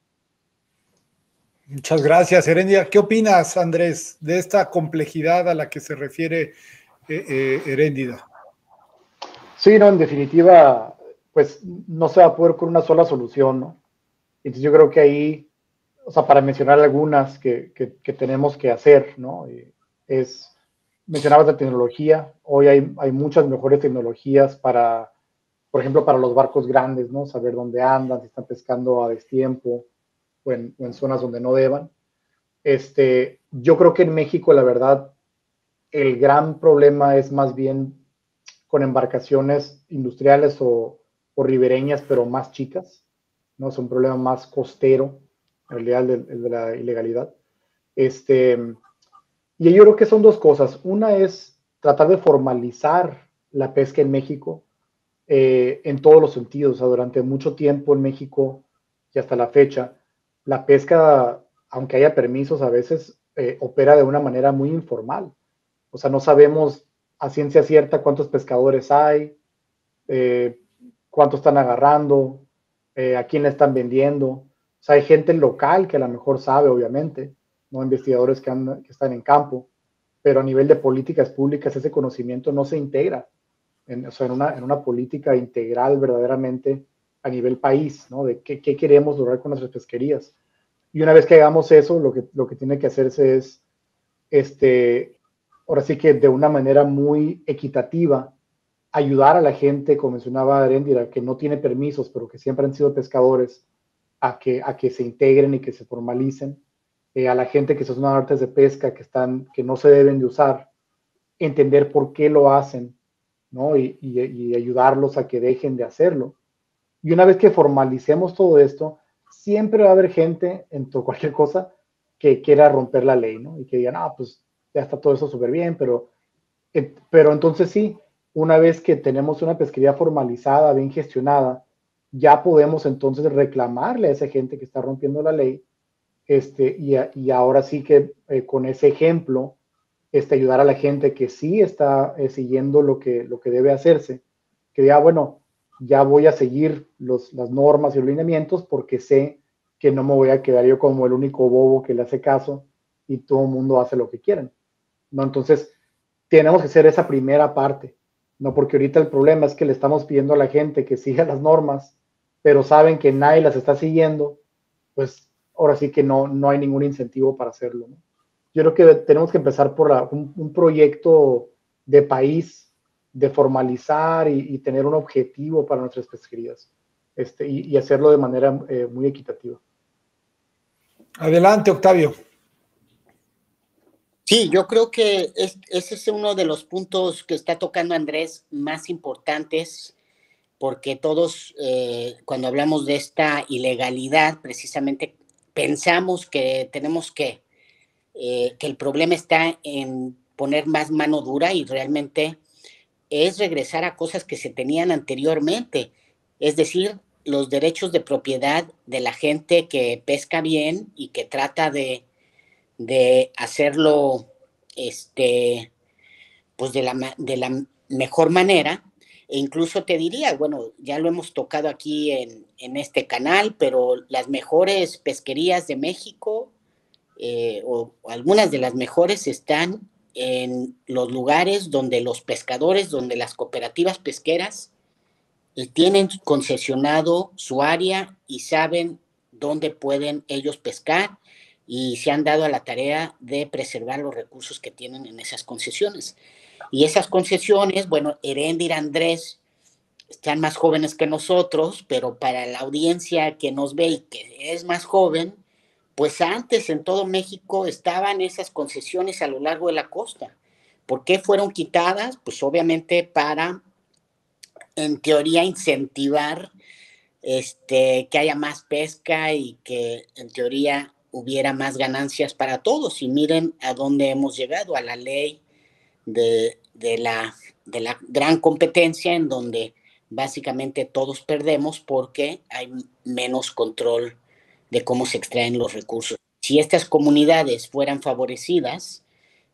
[SPEAKER 1] Muchas gracias, Heréndida. ¿Qué opinas, Andrés, de esta complejidad a la que se refiere Heréndida?
[SPEAKER 6] Sí, no, en definitiva, pues no se va a poder con una sola solución, ¿no? Entonces yo creo que ahí, o sea, para mencionar algunas que tenemos que hacer, ¿no? Mencionabas la tecnología, hoy hay muchas mejores tecnologías por ejemplo, para los barcos grandes, ¿no? Saber dónde andan, si están pescando a destiempo o en zonas donde no deban. Yo creo que en México, la verdad, el gran problema es más bien con embarcaciones industriales o ribereñas, pero más chicas, ¿no? Es un problema más costero, en realidad, el de la ilegalidad. Y yo creo que son dos cosas. Una es tratar de formalizar la pesca en México en todos los sentidos. O sea, durante mucho tiempo en México y hasta la fecha, la pesca, aunque haya permisos, a veces opera de una manera muy informal. O sea, no sabemos a ciencia cierta cuántos pescadores hay, cuánto están agarrando, a quién le están vendiendo. O sea, hay gente local que a lo mejor sabe, obviamente, no investigadores que están en campo, pero a nivel de políticas públicas ese conocimiento no se integra en una política integral verdaderamente a nivel país, ¿no? De qué queremos lograr con nuestras pesquerías. Y una vez que hagamos eso, lo que tiene que hacerse es, ahora sí que de una manera muy equitativa, ayudar a la gente, como mencionaba Heréndida, que no tiene permisos, pero que siempre han sido pescadores, a que se integren y que se formalicen. a la gente que son artes de pesca que no se deben de usar, entender por qué lo hacen, ¿no? Y ayudarlos a que dejen de hacerlo. Y una vez que formalicemos todo esto, siempre va a haber gente en cualquier cosa que quiera romper la ley, ¿no? Y que digan, pues ya está todo eso súper bien, pero entonces sí, una vez que tenemos una pesquería formalizada, bien gestionada, ya podemos entonces reclamarle a esa gente que está rompiendo la ley, y ahora sí que con ese ejemplo, ayudar a la gente que sí está siguiendo lo que debe hacerse, que diga, bueno, ya voy a seguir las normas y los lineamientos porque sé que no me voy a quedar yo como el único bobo que le hace caso y todo el mundo hace lo que quieren, ¿no? Entonces, tenemos que hacer esa primera parte, ¿no? Porque ahorita el problema es que le estamos pidiendo a la gente que siga las normas, pero saben que nadie las está siguiendo, pues ahora sí que no hay ningún incentivo para hacerlo, ¿no? Yo creo que tenemos que empezar por un proyecto de país, de formalizar y tener un objetivo para nuestras pesquerías, y hacerlo de manera muy equitativa.
[SPEAKER 1] Adelante, Octavio.
[SPEAKER 4] Sí, yo creo que ese es uno de los puntos que está tocando Andrés más importantes, porque todos cuando hablamos de esta ilegalidad, precisamente pensamos que tenemos que el problema está en poner más mano dura y realmente es regresar a cosas que se tenían anteriormente, es decir, los derechos de propiedad de la gente que pesca bien y que trata de hacerlo pues de la mejor manera. E incluso te diría, bueno, ya lo hemos tocado aquí en este canal, pero las mejores pesquerías de México, o algunas de las mejores, están en los lugares donde los pescadores, donde las cooperativas pesqueras tienen concesionado su área y saben dónde pueden ellos pescar y se han dado a la tarea de preservar los recursos que tienen en esas concesiones. Y esas concesiones, bueno, Heréndira, Andrés, están más jóvenes que nosotros, pero para la audiencia que nos ve y que es más joven, pues antes en todo México estaban esas concesiones a lo largo de la costa. ¿Por qué fueron quitadas? Pues obviamente para, en teoría, incentivar que haya más pesca y que en teoría hubiera más ganancias para todos. Y miren a dónde hemos llegado, a la ley de la gran competencia, en donde básicamente todos perdemos porque hay menos control de cómo se extraen los recursos. Si estas comunidades fueran favorecidas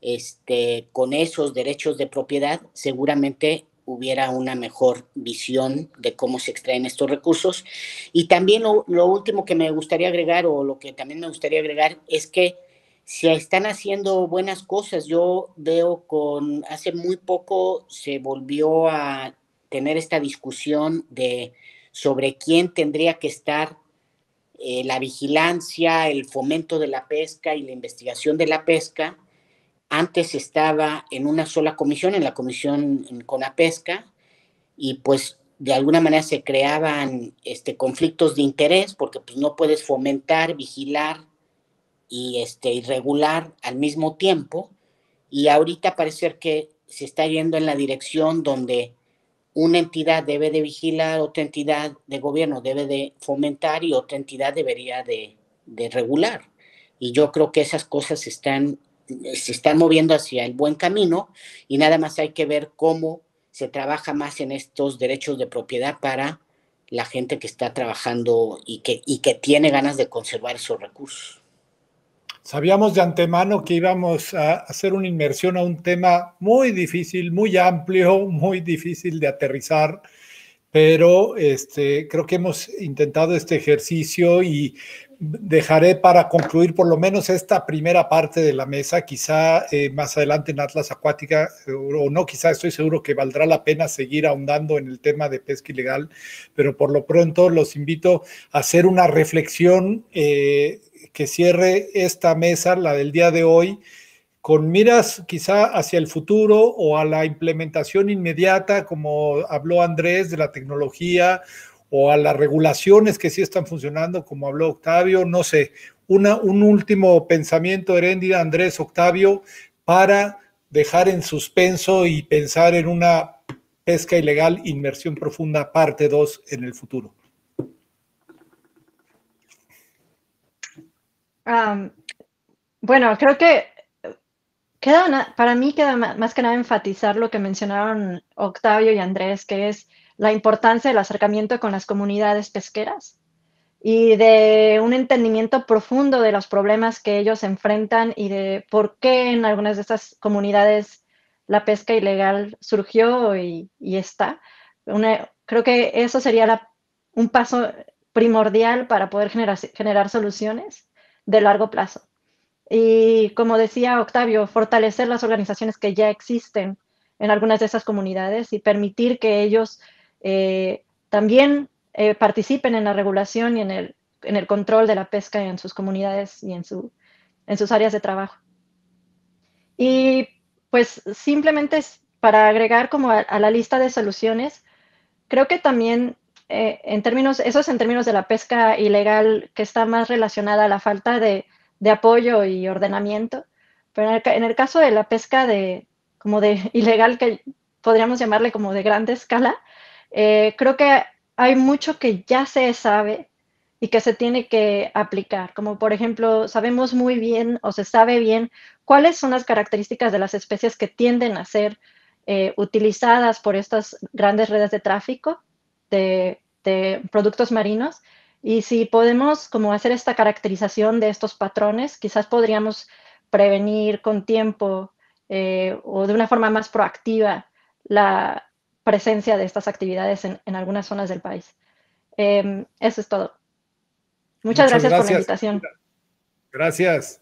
[SPEAKER 4] con esos derechos de propiedad, seguramente hubiera una mejor visión de cómo se extraen estos recursos. Y también lo último que me gustaría agregar, o lo que también me gustaría agregar, es que se están haciendo buenas cosas. Yo veo hace muy poco se volvió a tener esta discusión sobre quién tendría que estar la vigilancia, el fomento de la pesca y la investigación de la pesca. Antes estaba en una sola comisión, en la comisión CONAPESCA, y pues de alguna manera se creaban conflictos de interés, porque pues no puedes fomentar, vigilar y regular al mismo tiempo. Y ahorita parece que se está yendo en la dirección donde una entidad debe de vigilar, otra entidad de gobierno debe de fomentar y otra entidad debería de regular. Y yo creo que esas cosas se están moviendo hacia el buen camino, y nada más hay que ver cómo se trabaja más en estos derechos de propiedad para la gente que está trabajando y que tiene ganas de conservar esos recursos.
[SPEAKER 1] Sabíamos de antemano que íbamos a hacer una inmersión a un tema muy difícil, muy amplio, muy difícil de aterrizar, pero creo que hemos intentado este ejercicio y dejaré para concluir por lo menos esta primera parte de la mesa. Quizá más adelante en Atlas Acuática, o no, quizá estoy seguro que valdrá la pena seguir ahondando en el tema de pesca ilegal, pero por lo pronto los invito a hacer una reflexión que cierre esta mesa, la del día de hoy, con miras quizá hacia el futuro o a la implementación inmediata, como habló Andrés, de la tecnología, o a las regulaciones que sí están funcionando, como habló Octavio, no sé, un último pensamiento, Heréndira, Andrés, Octavio, para dejar en suspenso y pensar en una pesca ilegal, inmersión profunda, parte 2 en el futuro.
[SPEAKER 5] Bueno, creo que para mí queda más que nada enfatizar lo que mencionaron Octavio y Andrés, que es la importancia del acercamiento con las comunidades pesqueras y de un entendimiento profundo de los problemas que ellos enfrentan y de por qué en algunas de estas comunidades la pesca ilegal surgió y está. Creo que eso sería un paso primordial para poder generar soluciones de largo plazo. Y como decía Octavio, fortalecer las organizaciones que ya existen en algunas de esas comunidades y permitir que ellos también participen en la regulación y en el control de la pesca en sus comunidades y en sus áreas de trabajo. Y pues simplemente para agregar como a la lista de soluciones, creo que también en términos de la pesca ilegal, que está más relacionada a la falta de apoyo y ordenamiento, pero en el caso de la pesca como de ilegal, que podríamos llamarle como de grande escala, creo que hay mucho que ya se sabe y que se tiene que aplicar, como por ejemplo, sabemos muy bien o se sabe bien cuáles son las características de las especies que tienden a ser utilizadas por estas grandes redes de tráfico de productos marinos. Y si podemos como hacer esta caracterización de estos patrones, quizás podríamos prevenir con tiempo o de una forma más proactiva la presencia de estas actividades en algunas zonas del país. Eso es todo. Muchas gracias por la invitación.
[SPEAKER 1] Gracias.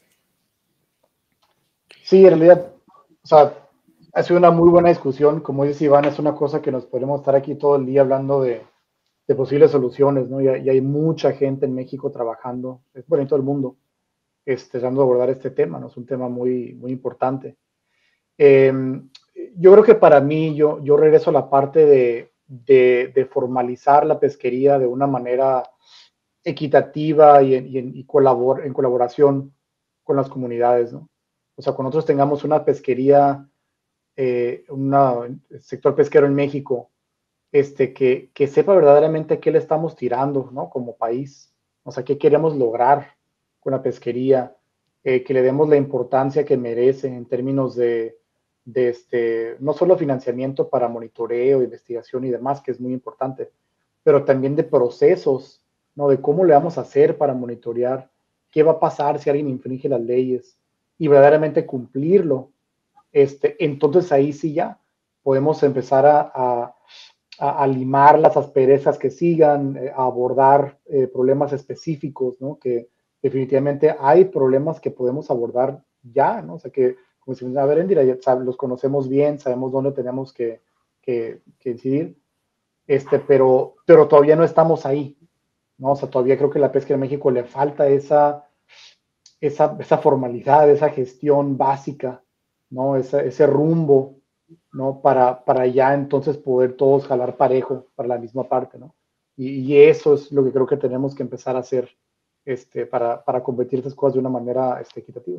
[SPEAKER 6] Sí, en realidad, o sea, ha sido una muy buena discusión. Como dice Iván, es una cosa que nos podemos estar aquí todo el día hablando de posibles soluciones, ¿no? Y hay mucha gente en México trabajando, bueno, en todo el mundo, tratando de abordar este tema, ¿no? Es un tema muy, muy importante. Yo creo que para mí, yo regreso a la parte de formalizar la pesquería de una manera equitativa y en colaboración con las comunidades, ¿no? O sea, cuando nosotros tengamos una pesquería, un sector pesquero en México, que sepa verdaderamente qué le estamos tirando, ¿no? Como país, o sea, qué queremos lograr con la pesquería, que le demos la importancia que merece en términos de no solo financiamiento para monitoreo, investigación y demás, que es muy importante, pero también de procesos, ¿no? De cómo le vamos a hacer para monitorear, qué va a pasar si alguien infringe las leyes y verdaderamente cumplirlo. Entonces ahí sí ya podemos empezar a limar las asperezas que sigan, a abordar problemas específicos, ¿no? Que definitivamente hay problemas que podemos abordar ya, ¿no? O sea, que, como si a ver, Endira, ya los conocemos bien, sabemos dónde tenemos que incidir, pero todavía no estamos ahí, ¿no? O sea, todavía creo que la pesca en México le falta esa formalidad, esa gestión básica, ¿no? Ese rumbo, ¿no? Para ya entonces poder todos jalar parejo para la misma parte, ¿no? Y eso es lo que creo que tenemos que empezar a hacer para convertir estas cosas de una manera equitativa.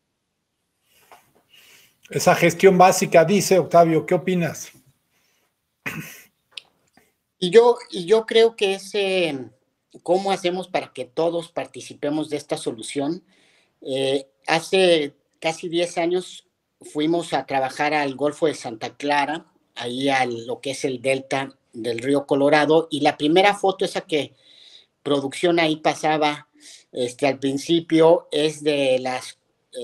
[SPEAKER 1] Esa gestión básica, dice Octavio, ¿qué opinas?
[SPEAKER 4] Y yo creo que ¿cómo hacemos para que todos participemos de esta solución? Hace casi 10 años fuimos a trabajar al Golfo de Santa Clara, ahí a lo que es el delta del río Colorado, y la primera foto, esa que producción ahí pasaba al principio, es de las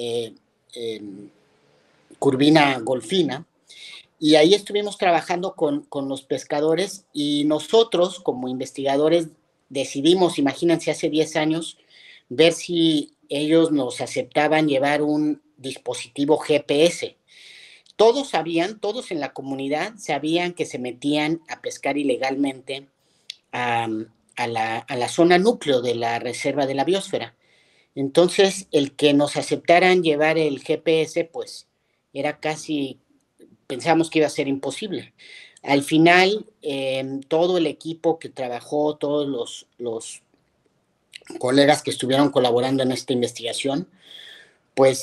[SPEAKER 4] curvina golfina, y ahí estuvimos trabajando con los pescadores, y nosotros como investigadores decidimos, imagínense, hace 10 años, ver si ellos nos aceptaban llevar un dispositivo GPS. Todos en la comunidad sabían que se metían a pescar ilegalmente a la zona núcleo de la reserva de la biosfera. Entonces, el que nos aceptaran llevar el GPS, pues, era casi, pensamos que iba a ser imposible. Al final, todo el equipo que trabajó, todos los colegas que estuvieron colaborando en esta investigación, pues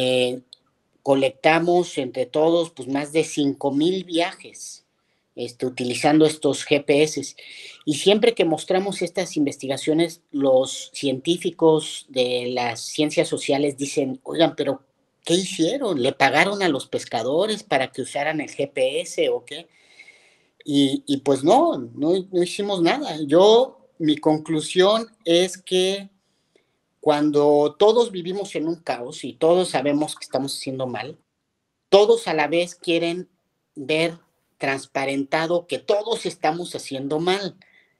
[SPEAKER 4] colectamos entre todos pues, más de 5,000 viajes utilizando estos GPS. Y siempre que mostramos estas investigaciones, los científicos de las ciencias sociales dicen, oigan, pero ¿qué hicieron? ¿Le pagaron a los pescadores para que usaran el GPS o qué? Y pues no hicimos nada. Mi conclusión es que cuando todos vivimos en un caos y todos sabemos que estamos haciendo mal, todos a la vez quieren ver transparentado que todos estamos haciendo mal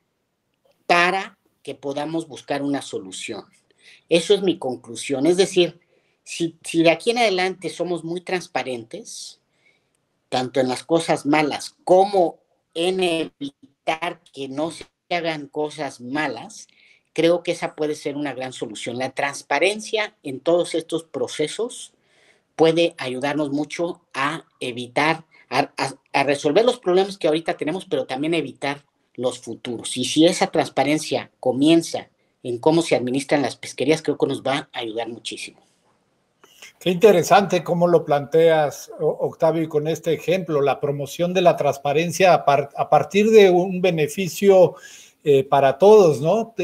[SPEAKER 4] para que podamos buscar una solución. Eso es mi conclusión. Es decir, si de aquí en adelante somos muy transparentes, tanto en las cosas malas como en evitar que no se hagan cosas malas, creo que esa puede ser una gran solución. La transparencia en todos estos procesos puede ayudarnos mucho a evitar, a resolver los problemas que ahorita tenemos, pero también evitar los futuros. Y si esa transparencia comienza en cómo se administran las pesquerías, creo que nos va a ayudar muchísimo.
[SPEAKER 1] Qué interesante cómo lo planteas, Octavio, y con este ejemplo, la promoción de la transparencia a partir de un beneficio para todos, ¿no?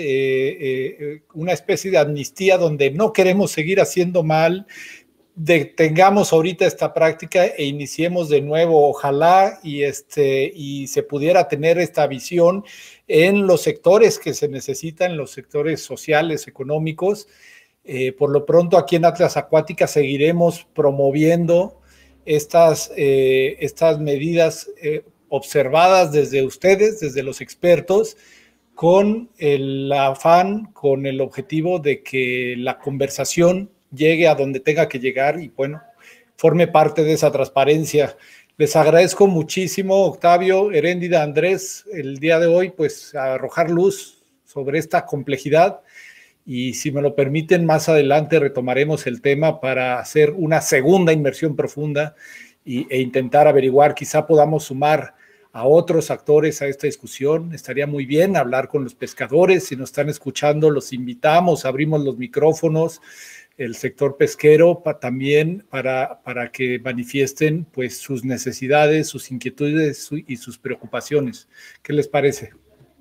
[SPEAKER 1] Una especie de amnistía donde no queremos seguir haciendo mal, detengamos ahorita esta práctica e iniciemos de nuevo, ojalá y se pudiera tener esta visión en los sectores que se necesitan, los sectores sociales, económicos. Por lo pronto aquí en Atlas Acuática seguiremos promoviendo estas medidas observadas desde ustedes, desde los expertos, con el afán, con el objetivo de que la conversación llegue a donde tenga que llegar y, bueno, forme parte de esa transparencia. Les agradezco muchísimo, Octavio, Heréndida, Andrés, el día de hoy, pues, arrojar luz sobre esta complejidad. Y si me lo permiten, más adelante retomaremos el tema para hacer una segunda inmersión profunda e intentar averiguar, quizá podamos sumar a otros actores a esta discusión. Estaría muy bien hablar con los pescadores. Si nos están escuchando, los invitamos, abrimos los micrófonos, el sector pesquero también para que manifiesten pues sus necesidades, sus inquietudes y sus preocupaciones. ¿Qué les parece?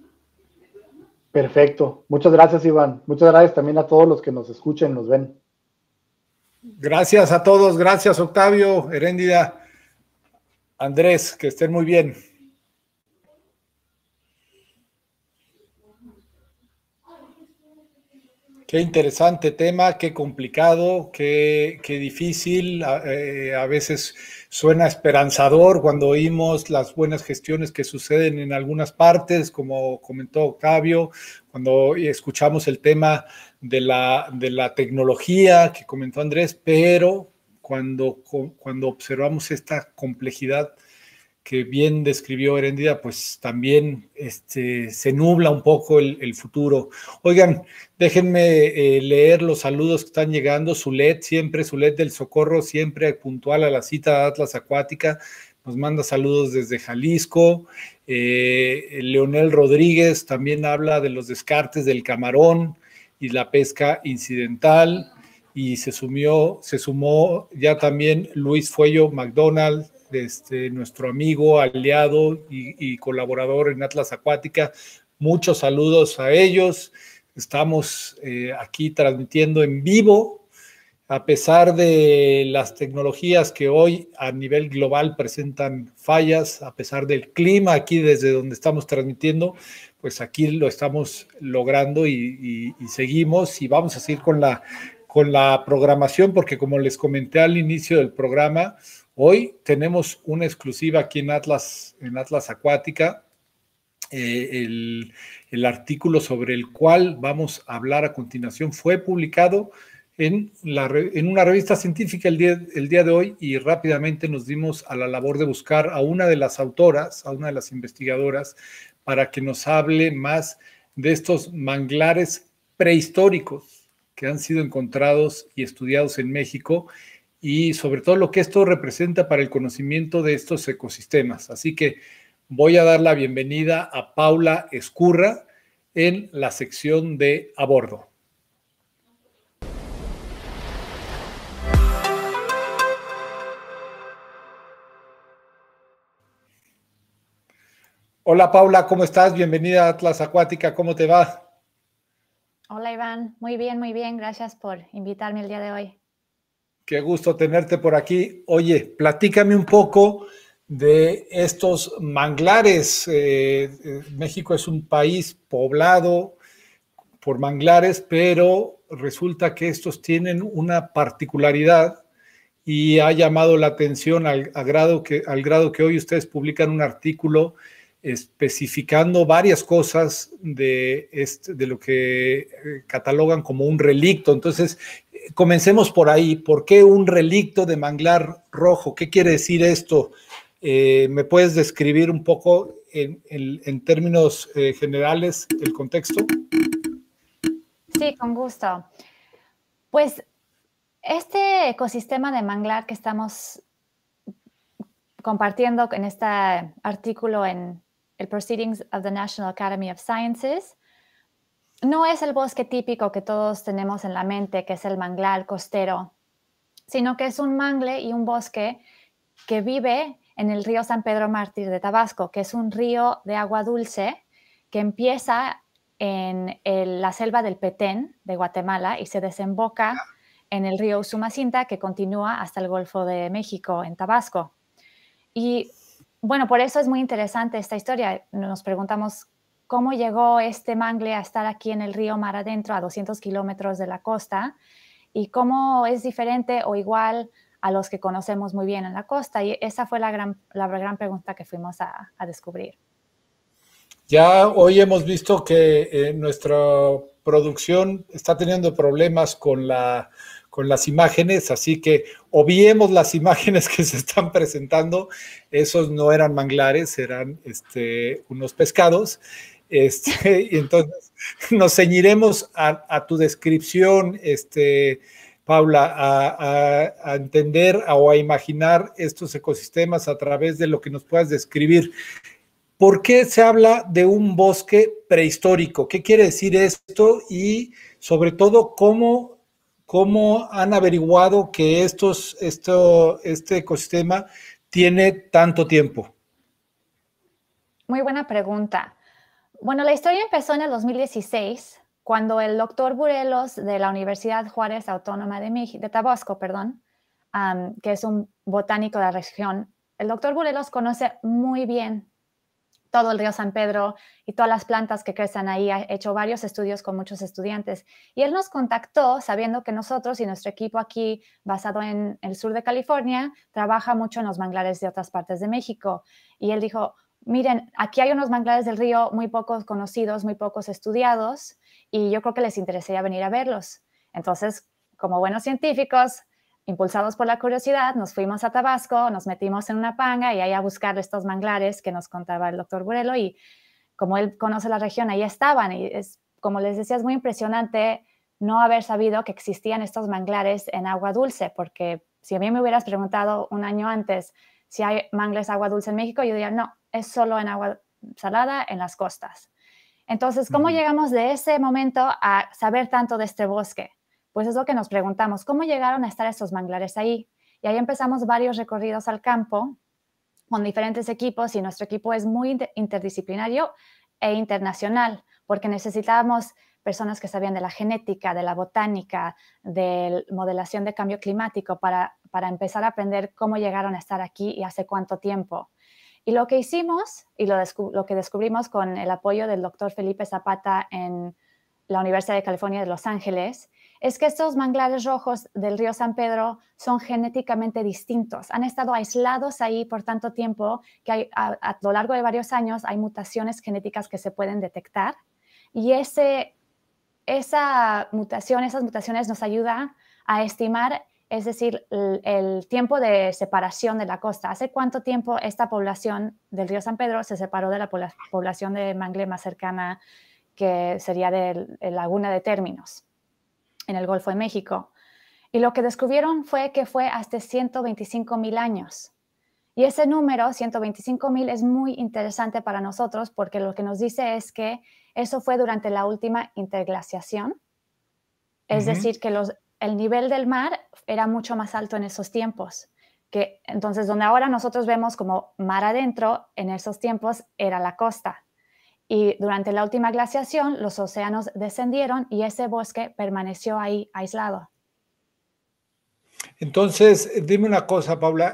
[SPEAKER 6] Perfecto. Muchas gracias, Iván. Muchas gracias también a todos los que nos escuchen, nos ven.
[SPEAKER 1] Gracias a todos. Gracias, Octavio, Heréndida, Andrés, que estén muy bien. Qué interesante tema, qué complicado, qué difícil. A veces suena esperanzador cuando oímos las buenas gestiones que suceden en algunas partes, como comentó Octavio, cuando escuchamos el tema de la tecnología que comentó Andrés, pero cuando observamos esta complejidad que bien describió Heréndida, pues también se nubla un poco el futuro. Oigan, déjenme leer los saludos que están llegando. Zulet del Socorro, siempre puntual a la cita de Atlas Acuática, nos manda saludos desde Jalisco. Leonel Rodríguez también habla de los descartes del camarón y la pesca incidental. Y se sumó ya también Luis Fuello McDonald, nuestro amigo, aliado y colaborador en Atlas Acuática. Muchos saludos a ellos. Estamos aquí transmitiendo en vivo, a pesar de las tecnologías que hoy a nivel global presentan fallas, a pesar del clima aquí desde donde estamos transmitiendo, pues aquí lo estamos logrando y seguimos y vamos a seguir con la programación, porque como les comenté al inicio del programa, hoy tenemos una exclusiva aquí en Atlas Acuática. El artículo sobre el cual vamos a hablar a continuación fue publicado en una revista científica el día de hoy, y rápidamente nos dimos a la labor de buscar a una de las autoras, a una de las investigadoras, para que nos hable más de estos manglares prehistóricos que han sido encontrados y estudiados en México, y sobre todo lo que esto representa para el conocimiento de estos ecosistemas. Así que voy a dar la bienvenida a Paula Ezcurra. en la sección de A Bordo. Hola Paula, ¿cómo estás? Bienvenida a Atlas Acuática, ¿cómo te va?
[SPEAKER 7] Hola Iván, muy bien, gracias por invitarme el día de hoy.
[SPEAKER 1] Qué gusto tenerte por aquí. Oye, platícame un poco de estos manglares. México es un país poblado por manglares, pero resulta que estos tienen una particularidad y ha llamado la atención al grado que hoy ustedes publican un artículo especificando varias cosas de lo que catalogan como un relicto. Entonces, comencemos por ahí. ¿Por qué un relicto de manglar rojo? ¿Qué quiere decir esto? ¿Me puedes describir un poco en términos generales el contexto?
[SPEAKER 7] Sí, con gusto. Pues este ecosistema de manglar que estamos compartiendo en este artículo en el Proceedings of the National Academy of Sciences no es el bosque típico que todos tenemos en la mente, que es el manglar costero, sino que es un mangle y un bosque que vive en el río San Pedro Mártir de Tabasco, que es un río de agua dulce que empieza en la selva del Petén de Guatemala y se desemboca en el río Usumacinta, que continúa hasta el Golfo de México, en Tabasco. Y bueno, por eso es muy interesante esta historia. Nos preguntamos cómo llegó este mangle a estar aquí en el río mar adentro, a 200 kilómetros de la costa, y cómo es diferente o igual a los que conocemos muy bien en la costa. Y esa fue la gran pregunta que fuimos a descubrir.
[SPEAKER 1] Ya hoy hemos visto que nuestra producción está teniendo problemas con las imágenes, así que obviemos las imágenes que se están presentando. Esos no eran manglares, eran unos pescados. Y entonces nos ceñiremos a tu descripción, Paula, a entender o a imaginar estos ecosistemas a través de lo que nos puedas describir. ¿Por qué se habla de un bosque prehistórico? ¿Qué quiere decir esto? Y sobre todo, ¿cómo han averiguado que este ecosistema tiene tanto tiempo?
[SPEAKER 7] Muy buena pregunta. Bueno, la historia empezó en el 2016, cuando el doctor Burelos de la Universidad Juárez Autónoma de Tabasco, que es un botánico de la región, el doctor Burelos conoce muy bien todo el río San Pedro y todas las plantas que crecen ahí. Ha hecho varios estudios con muchos estudiantes. Y él nos contactó sabiendo que nosotros y nuestro equipo aquí, basado en el sur de California, trabaja mucho en los manglares de otras partes de México. Y él dijo, miren, aquí hay unos manglares del río muy pocos conocidos, muy pocos estudiados, y yo creo que les interesaría venir a verlos. Entonces, como buenos científicos, impulsados por la curiosidad, nos fuimos a Tabasco, nos metimos en una panga y ahí a buscar estos manglares que nos contaba el doctor Burelo, y como él conoce la región, ahí estaban. Y es, como les decía, es muy impresionante no haber sabido que existían estos manglares en agua dulce, porque si a mí me hubieras preguntado un año antes si hay mangles agua dulce en México, yo diría, no, es solo en agua salada en las costas. Entonces, ¿cómo llegamos de ese momento a saber tanto de este bosque? Pues es lo que nos preguntamos, ¿cómo llegaron a estar estos manglares ahí? Y ahí empezamos varios recorridos al campo con diferentes equipos, y nuestro equipo es muy interdisciplinario e internacional, porque necesitábamos personas que sabían de la genética, de la botánica, de modelación de cambio climático para empezar a aprender cómo llegaron a estar aquí y hace cuánto tiempo. Y lo que hicimos y lo que descubrimos con el apoyo del doctor Felipe Zapata en la Universidad de California de Los Ángeles es que estos manglares rojos del río San Pedro son genéticamente distintos. Han estado aislados ahí por tanto tiempo que a lo largo de varios años hay mutaciones genéticas que se pueden detectar, y esas mutaciones nos ayudan a estimar, es decir, el tiempo de separación de la costa. ¿Hace cuánto tiempo esta población del río San Pedro se separó de la población de mangle más cercana, que sería de Laguna de Términos, en el Golfo de México? Y lo que descubrieron fue que fue hasta 125,000 años. Y ese número, 125,000, es muy interesante para nosotros porque lo que nos dice es que eso fue durante la última interglaciación. Es decir, que el nivel del mar era mucho más alto en esos tiempos. Entonces, donde ahora nosotros vemos como mar adentro, en esos tiempos era la costa. Y durante la última glaciación, los océanos descendieron y ese bosque permaneció ahí aislado.
[SPEAKER 1] Entonces, dime una cosa, Paula,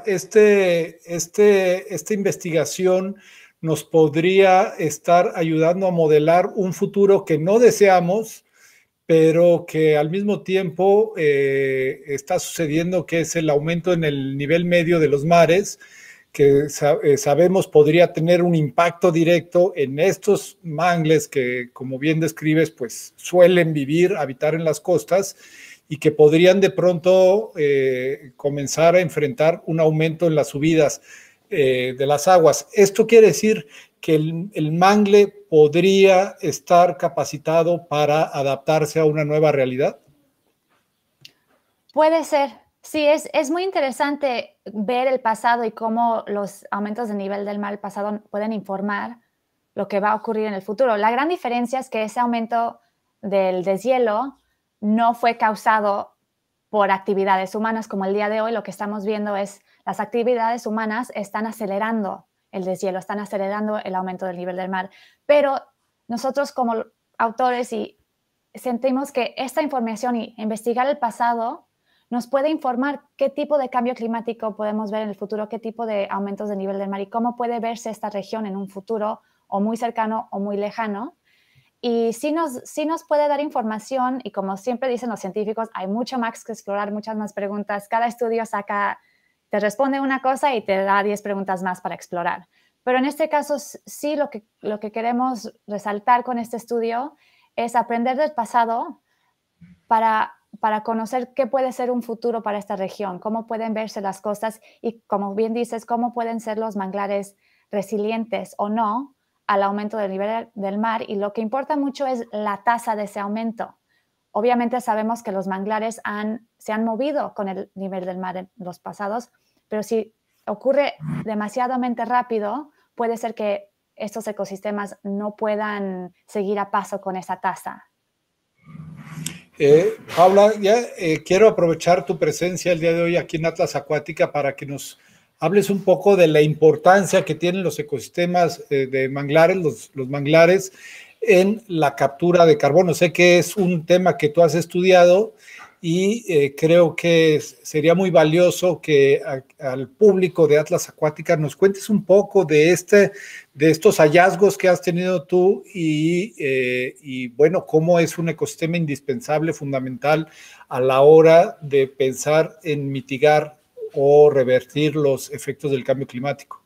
[SPEAKER 1] esta investigación nos podría estar ayudando a modelar un futuro que no deseamos, pero que al mismo tiempo está sucediendo, que es el aumento en el nivel medio de los mares, que sabemos podría tener un impacto directo en estos mangles que, como bien describes, pues suelen habitar en las costas, y que podrían de pronto comenzar a enfrentar un aumento en las subidas de las aguas. Esto quiere decir que el mangle podría estar capacitado para adaptarse a una nueva realidad.
[SPEAKER 7] Puede ser. Sí, es muy interesante ver el pasado y cómo los aumentos de nivel del mar pasado pueden informar lo que va a ocurrir en el futuro. La gran diferencia es que ese aumento del deshielo no fue causado por actividades humanas, como el día de hoy. Lo que estamos viendo es las actividades humanas están acelerando el deshielo, están acelerando el aumento del nivel del mar. Pero nosotros como autores sentimos que esta información y investigar el pasado nos puede informar qué tipo de cambio climático podemos ver en el futuro, qué tipo de aumentos de nivel del mar y cómo puede verse esta región en un futuro o muy cercano o muy lejano. Y sí nos puede dar información, y como siempre dicen los científicos, hay mucho más que explorar, muchas más preguntas. Cada estudio te responde una cosa y te da 10 preguntas más para explorar. Pero en este caso, sí, lo que queremos resaltar con este estudio es aprender del pasado para conocer qué puede ser un futuro para esta región, cómo pueden verse las costas y, como bien dices, cómo pueden ser los manglares resilientes o no al aumento del nivel del mar. Y lo que importa mucho es la tasa de ese aumento. Obviamente sabemos que los manglares se han movido con el nivel del mar en los pasados, pero si ocurre demasiadamente rápido, puede ser que estos ecosistemas no puedan seguir a paso con esa tasa.
[SPEAKER 1] Paula, quiero aprovechar tu presencia el día de hoy aquí en Atlas Acuática para que nos hables un poco de la importancia que tienen los ecosistemas de manglares, los manglares, en la captura de carbono. Sé que es un tema que tú has estudiado y creo que sería muy valioso que al público de Atlas Acuática nos cuentes un poco de estos hallazgos que has tenido tú y bueno, cómo es un ecosistema indispensable, fundamental a la hora de pensar en mitigar o revertir los efectos del cambio climático.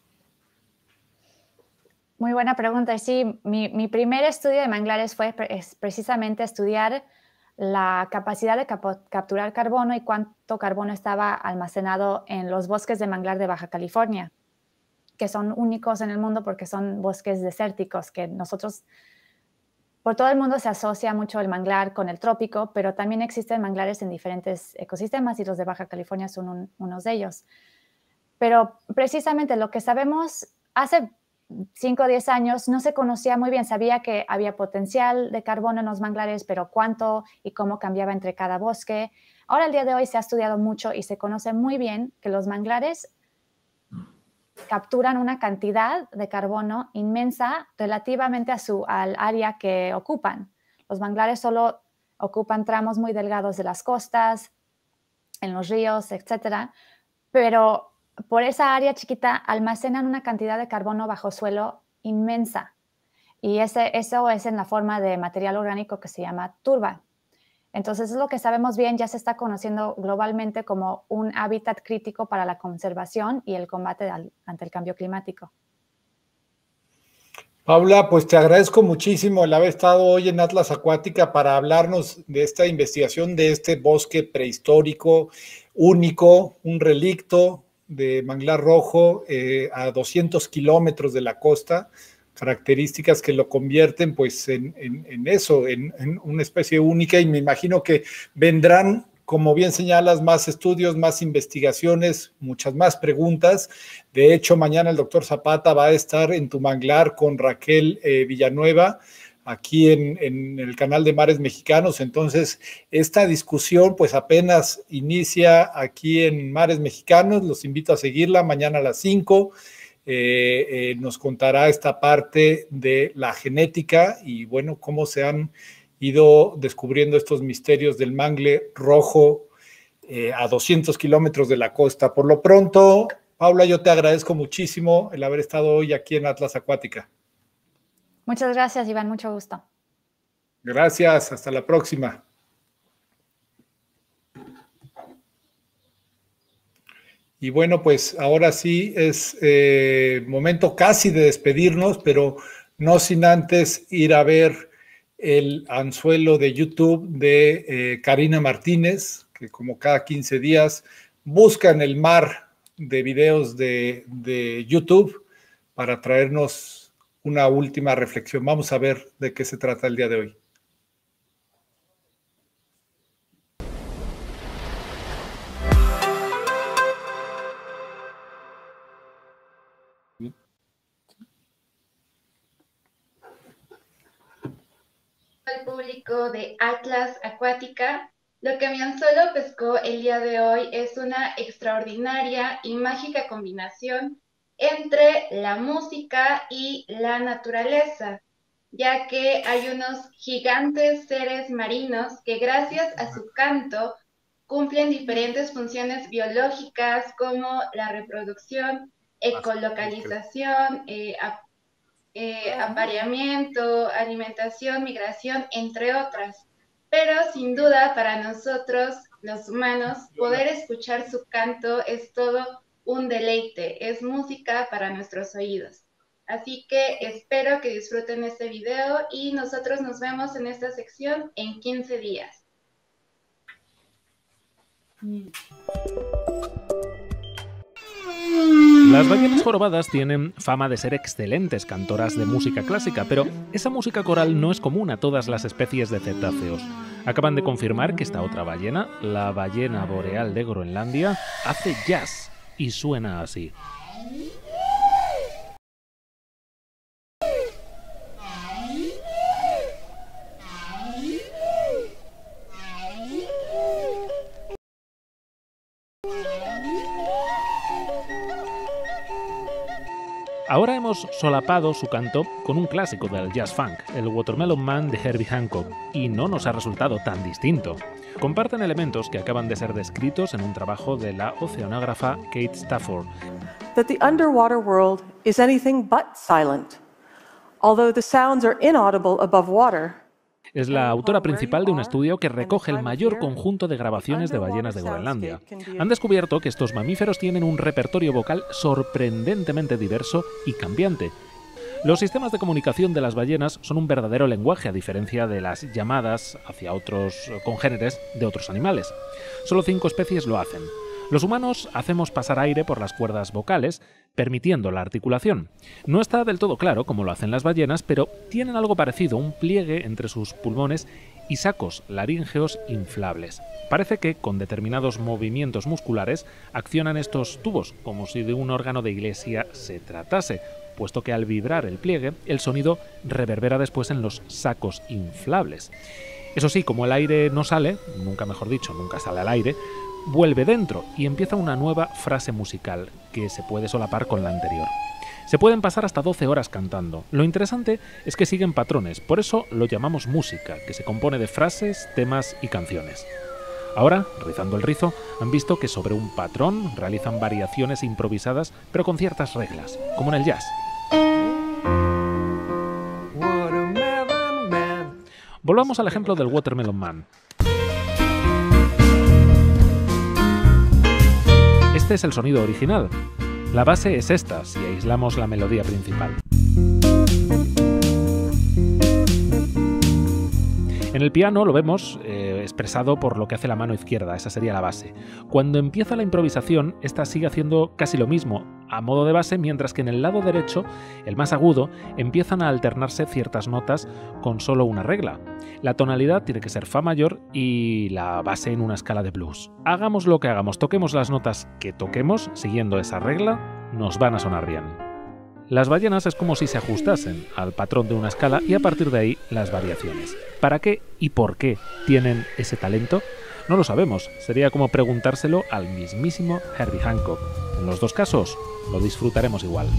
[SPEAKER 7] Muy buena pregunta. Sí, mi primer estudio de manglares fue precisamente estudiar la capacidad de capturar carbono y cuánto carbono estaba almacenado en los bosques de manglar de Baja California, que son únicos en el mundo porque son bosques desérticos, que nosotros, por todo el mundo se asocia mucho el manglar con el trópico, pero también existen manglares en diferentes ecosistemas y los de Baja California son unos de ellos. Pero precisamente lo que sabemos hace 5 o 10 años no se conocía muy bien. Sabía que había potencial de carbono en los manglares, pero cuánto y cómo cambiaba entre cada bosque. Ahora, el día de hoy, se ha estudiado mucho y se conoce muy bien que los manglares capturan una cantidad de carbono inmensa relativamente al área que ocupan. Los manglares solo ocupan tramos muy delgados de las costas, en los ríos, etcétera, pero por esa área chiquita almacenan una cantidad de carbono bajo suelo inmensa. Y eso es en la forma de material orgánico que se llama turba. Entonces, es lo que sabemos bien, ya se está conociendo globalmente como un hábitat crítico para la conservación y el combate ante el cambio climático.
[SPEAKER 1] Paula, pues te agradezco muchísimo el haber estado hoy en Atlas Acuática para hablarnos de esta investigación de este bosque prehistórico único, un relicto de manglar rojo a 200 kilómetros de la costa, características que lo convierten pues en una especie única, y me imagino que vendrán como bien señalas, más estudios, más investigaciones, muchas más preguntas. De hecho, mañana el doctor Zapata va a estar en tu manglar con Raquel Villanueva, aquí en el canal de Mares Mexicanos. Entonces, esta discusión pues apenas inicia aquí en Mares Mexicanos. Los invito a seguirla mañana a las 5. Nos contará esta parte de la genética y, bueno, cómo se han ido descubriendo estos misterios del mangle rojo a 200 kilómetros de la costa. Por lo pronto, Paula, yo te agradezco muchísimo el haber estado hoy aquí en Atlas Acuática.
[SPEAKER 7] Muchas gracias, Iván, mucho gusto.
[SPEAKER 1] Gracias, hasta la próxima. Y bueno, pues ahora sí es momento casi de despedirnos, pero no sin antes ir a ver el anzuelo de YouTube de Karina Martínez, que como cada 15 días busca en el mar de videos de YouTube para traernos una última reflexión. Vamos a ver de qué se trata el día de hoy.
[SPEAKER 8] Al público de Atlas Acuática, lo que mi anzuelo pescó el día de hoy es una extraordinaria y mágica combinación entre la música y la naturaleza, ya que hay unos gigantes seres marinos que gracias a su canto cumplen diferentes funciones biológicas como la reproducción, ecolocalización, apareamiento, alimentación, migración, entre otras. Pero sin duda para nosotros, los humanos, poder escuchar su canto es todo un deleite, es música para nuestros oídos. Así que espero que disfruten este video y nosotros nos vemos en esta sección en 15 días.
[SPEAKER 9] Las ballenas jorobadas tienen fama de ser excelentes cantoras de música clásica, pero esa música coral no es común a todas las especies de cetáceos. Acaban de confirmar que esta otra ballena, la ballena boreal de Groenlandia, hace jazz y suena así. Ahora hemos solapado su canto con un clásico del jazz funk, el Watermelon Man de Herbie Hancock, y no nos ha resultado tan distinto. Comparten elementos que acaban de ser descritos en un trabajo de la oceanógrafa Kate Stafford.
[SPEAKER 10] That the underwater world is anything but silent. Although the sounds are inaudible above water.
[SPEAKER 9] Es la autora principal de un estudio que recoge el mayor conjunto de grabaciones de ballenas de Groenlandia. Han descubierto que estos mamíferos tienen un repertorio vocal sorprendentemente diverso y cambiante. Los sistemas de comunicación de las ballenas son un verdadero lenguaje, a diferencia de las llamadas hacia otros congéneres de otros animales. Solo 5 especies lo hacen. Los humanos hacemos pasar aire por las cuerdas vocales, permitiendo la articulación. No está del todo claro cómo lo hacen las ballenas, pero tienen algo parecido, un pliegue entre sus pulmones y sacos laríngeos inflables. Parece que, con determinados movimientos musculares, accionan estos tubos, como si de un órgano de iglesia se tratase, puesto que al vibrar el pliegue, el sonido reverbera después en los sacos inflables. Eso sí, como el aire no sale, nunca mejor dicho, nunca sale al aire, vuelve dentro y empieza una nueva frase musical que se puede solapar con la anterior. Se pueden pasar hasta 12 horas cantando. Lo interesante es que siguen patrones, por eso lo llamamos música, que se compone de frases, temas y canciones. Ahora, rizando el rizo, han visto que sobre un patrón realizan variaciones improvisadas, pero con ciertas reglas, como en el jazz. Volvamos al ejemplo del Watermelon Man. Este es el sonido original. La base es esta, si aislamos la melodía principal. En el piano lo vemos, expresado por lo que hace la mano izquierda, esa sería la base. Cuando empieza la improvisación, esta sigue haciendo casi lo mismo, a modo de base, mientras que en el lado derecho, el más agudo, empiezan a alternarse ciertas notas con solo una regla. La tonalidad tiene que ser fa mayor y la base en una escala de blues. Hagamos lo que hagamos, toquemos las notas que toquemos, siguiendo esa regla, nos van a sonar bien. Las ballenas es como si se ajustasen al patrón de una escala y a partir de ahí las variaciones. ¿Para qué y por qué tienen ese talento? No lo sabemos, sería como preguntárselo al mismísimo Herbie Hancock. En los dos casos, lo disfrutaremos igual.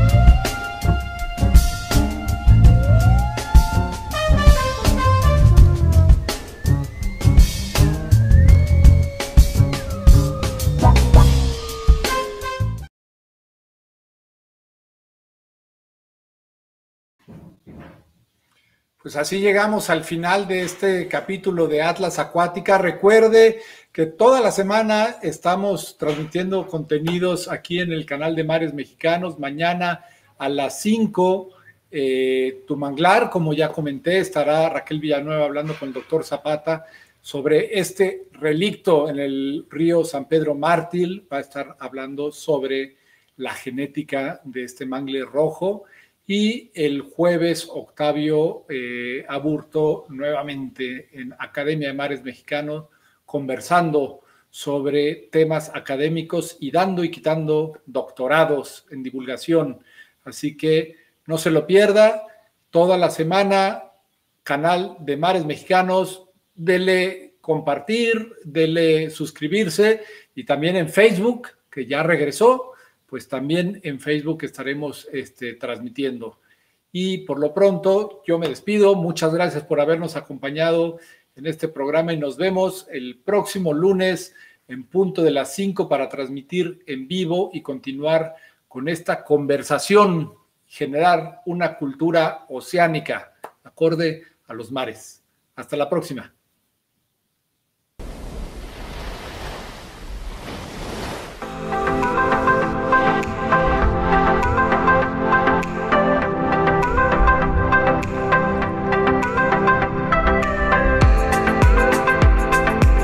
[SPEAKER 1] Pues así llegamos al final de este capítulo de Atlas Acuática. Recuerde que toda la semana estamos transmitiendo contenidos aquí en el canal de Mares Mexicanos. Mañana a las 5, Tu Manglar, como ya comenté, estará Raquel Villanueva hablando con el doctor Zapata sobre este relicto en el río San Pedro Mártir. Va a estar hablando sobre la genética de este mangle rojo. Y el jueves, Octavio Aburto, nuevamente en Academia de Mares Mexicanos, conversando sobre temas académicos y dando y quitando doctorados en divulgación. Así que no se lo pierda, toda la semana, canal de Mares Mexicanos, dele compartir, dele suscribirse, y también en Facebook, que ya regresó, pues también en Facebook estaremos transmitiendo. Y por lo pronto, yo me despido. Muchas gracias por habernos acompañado en este programa y nos vemos el próximo lunes en punto de las 5 para transmitir en vivo y continuar con esta conversación, generar una cultura oceánica acorde a los mares. Hasta la próxima.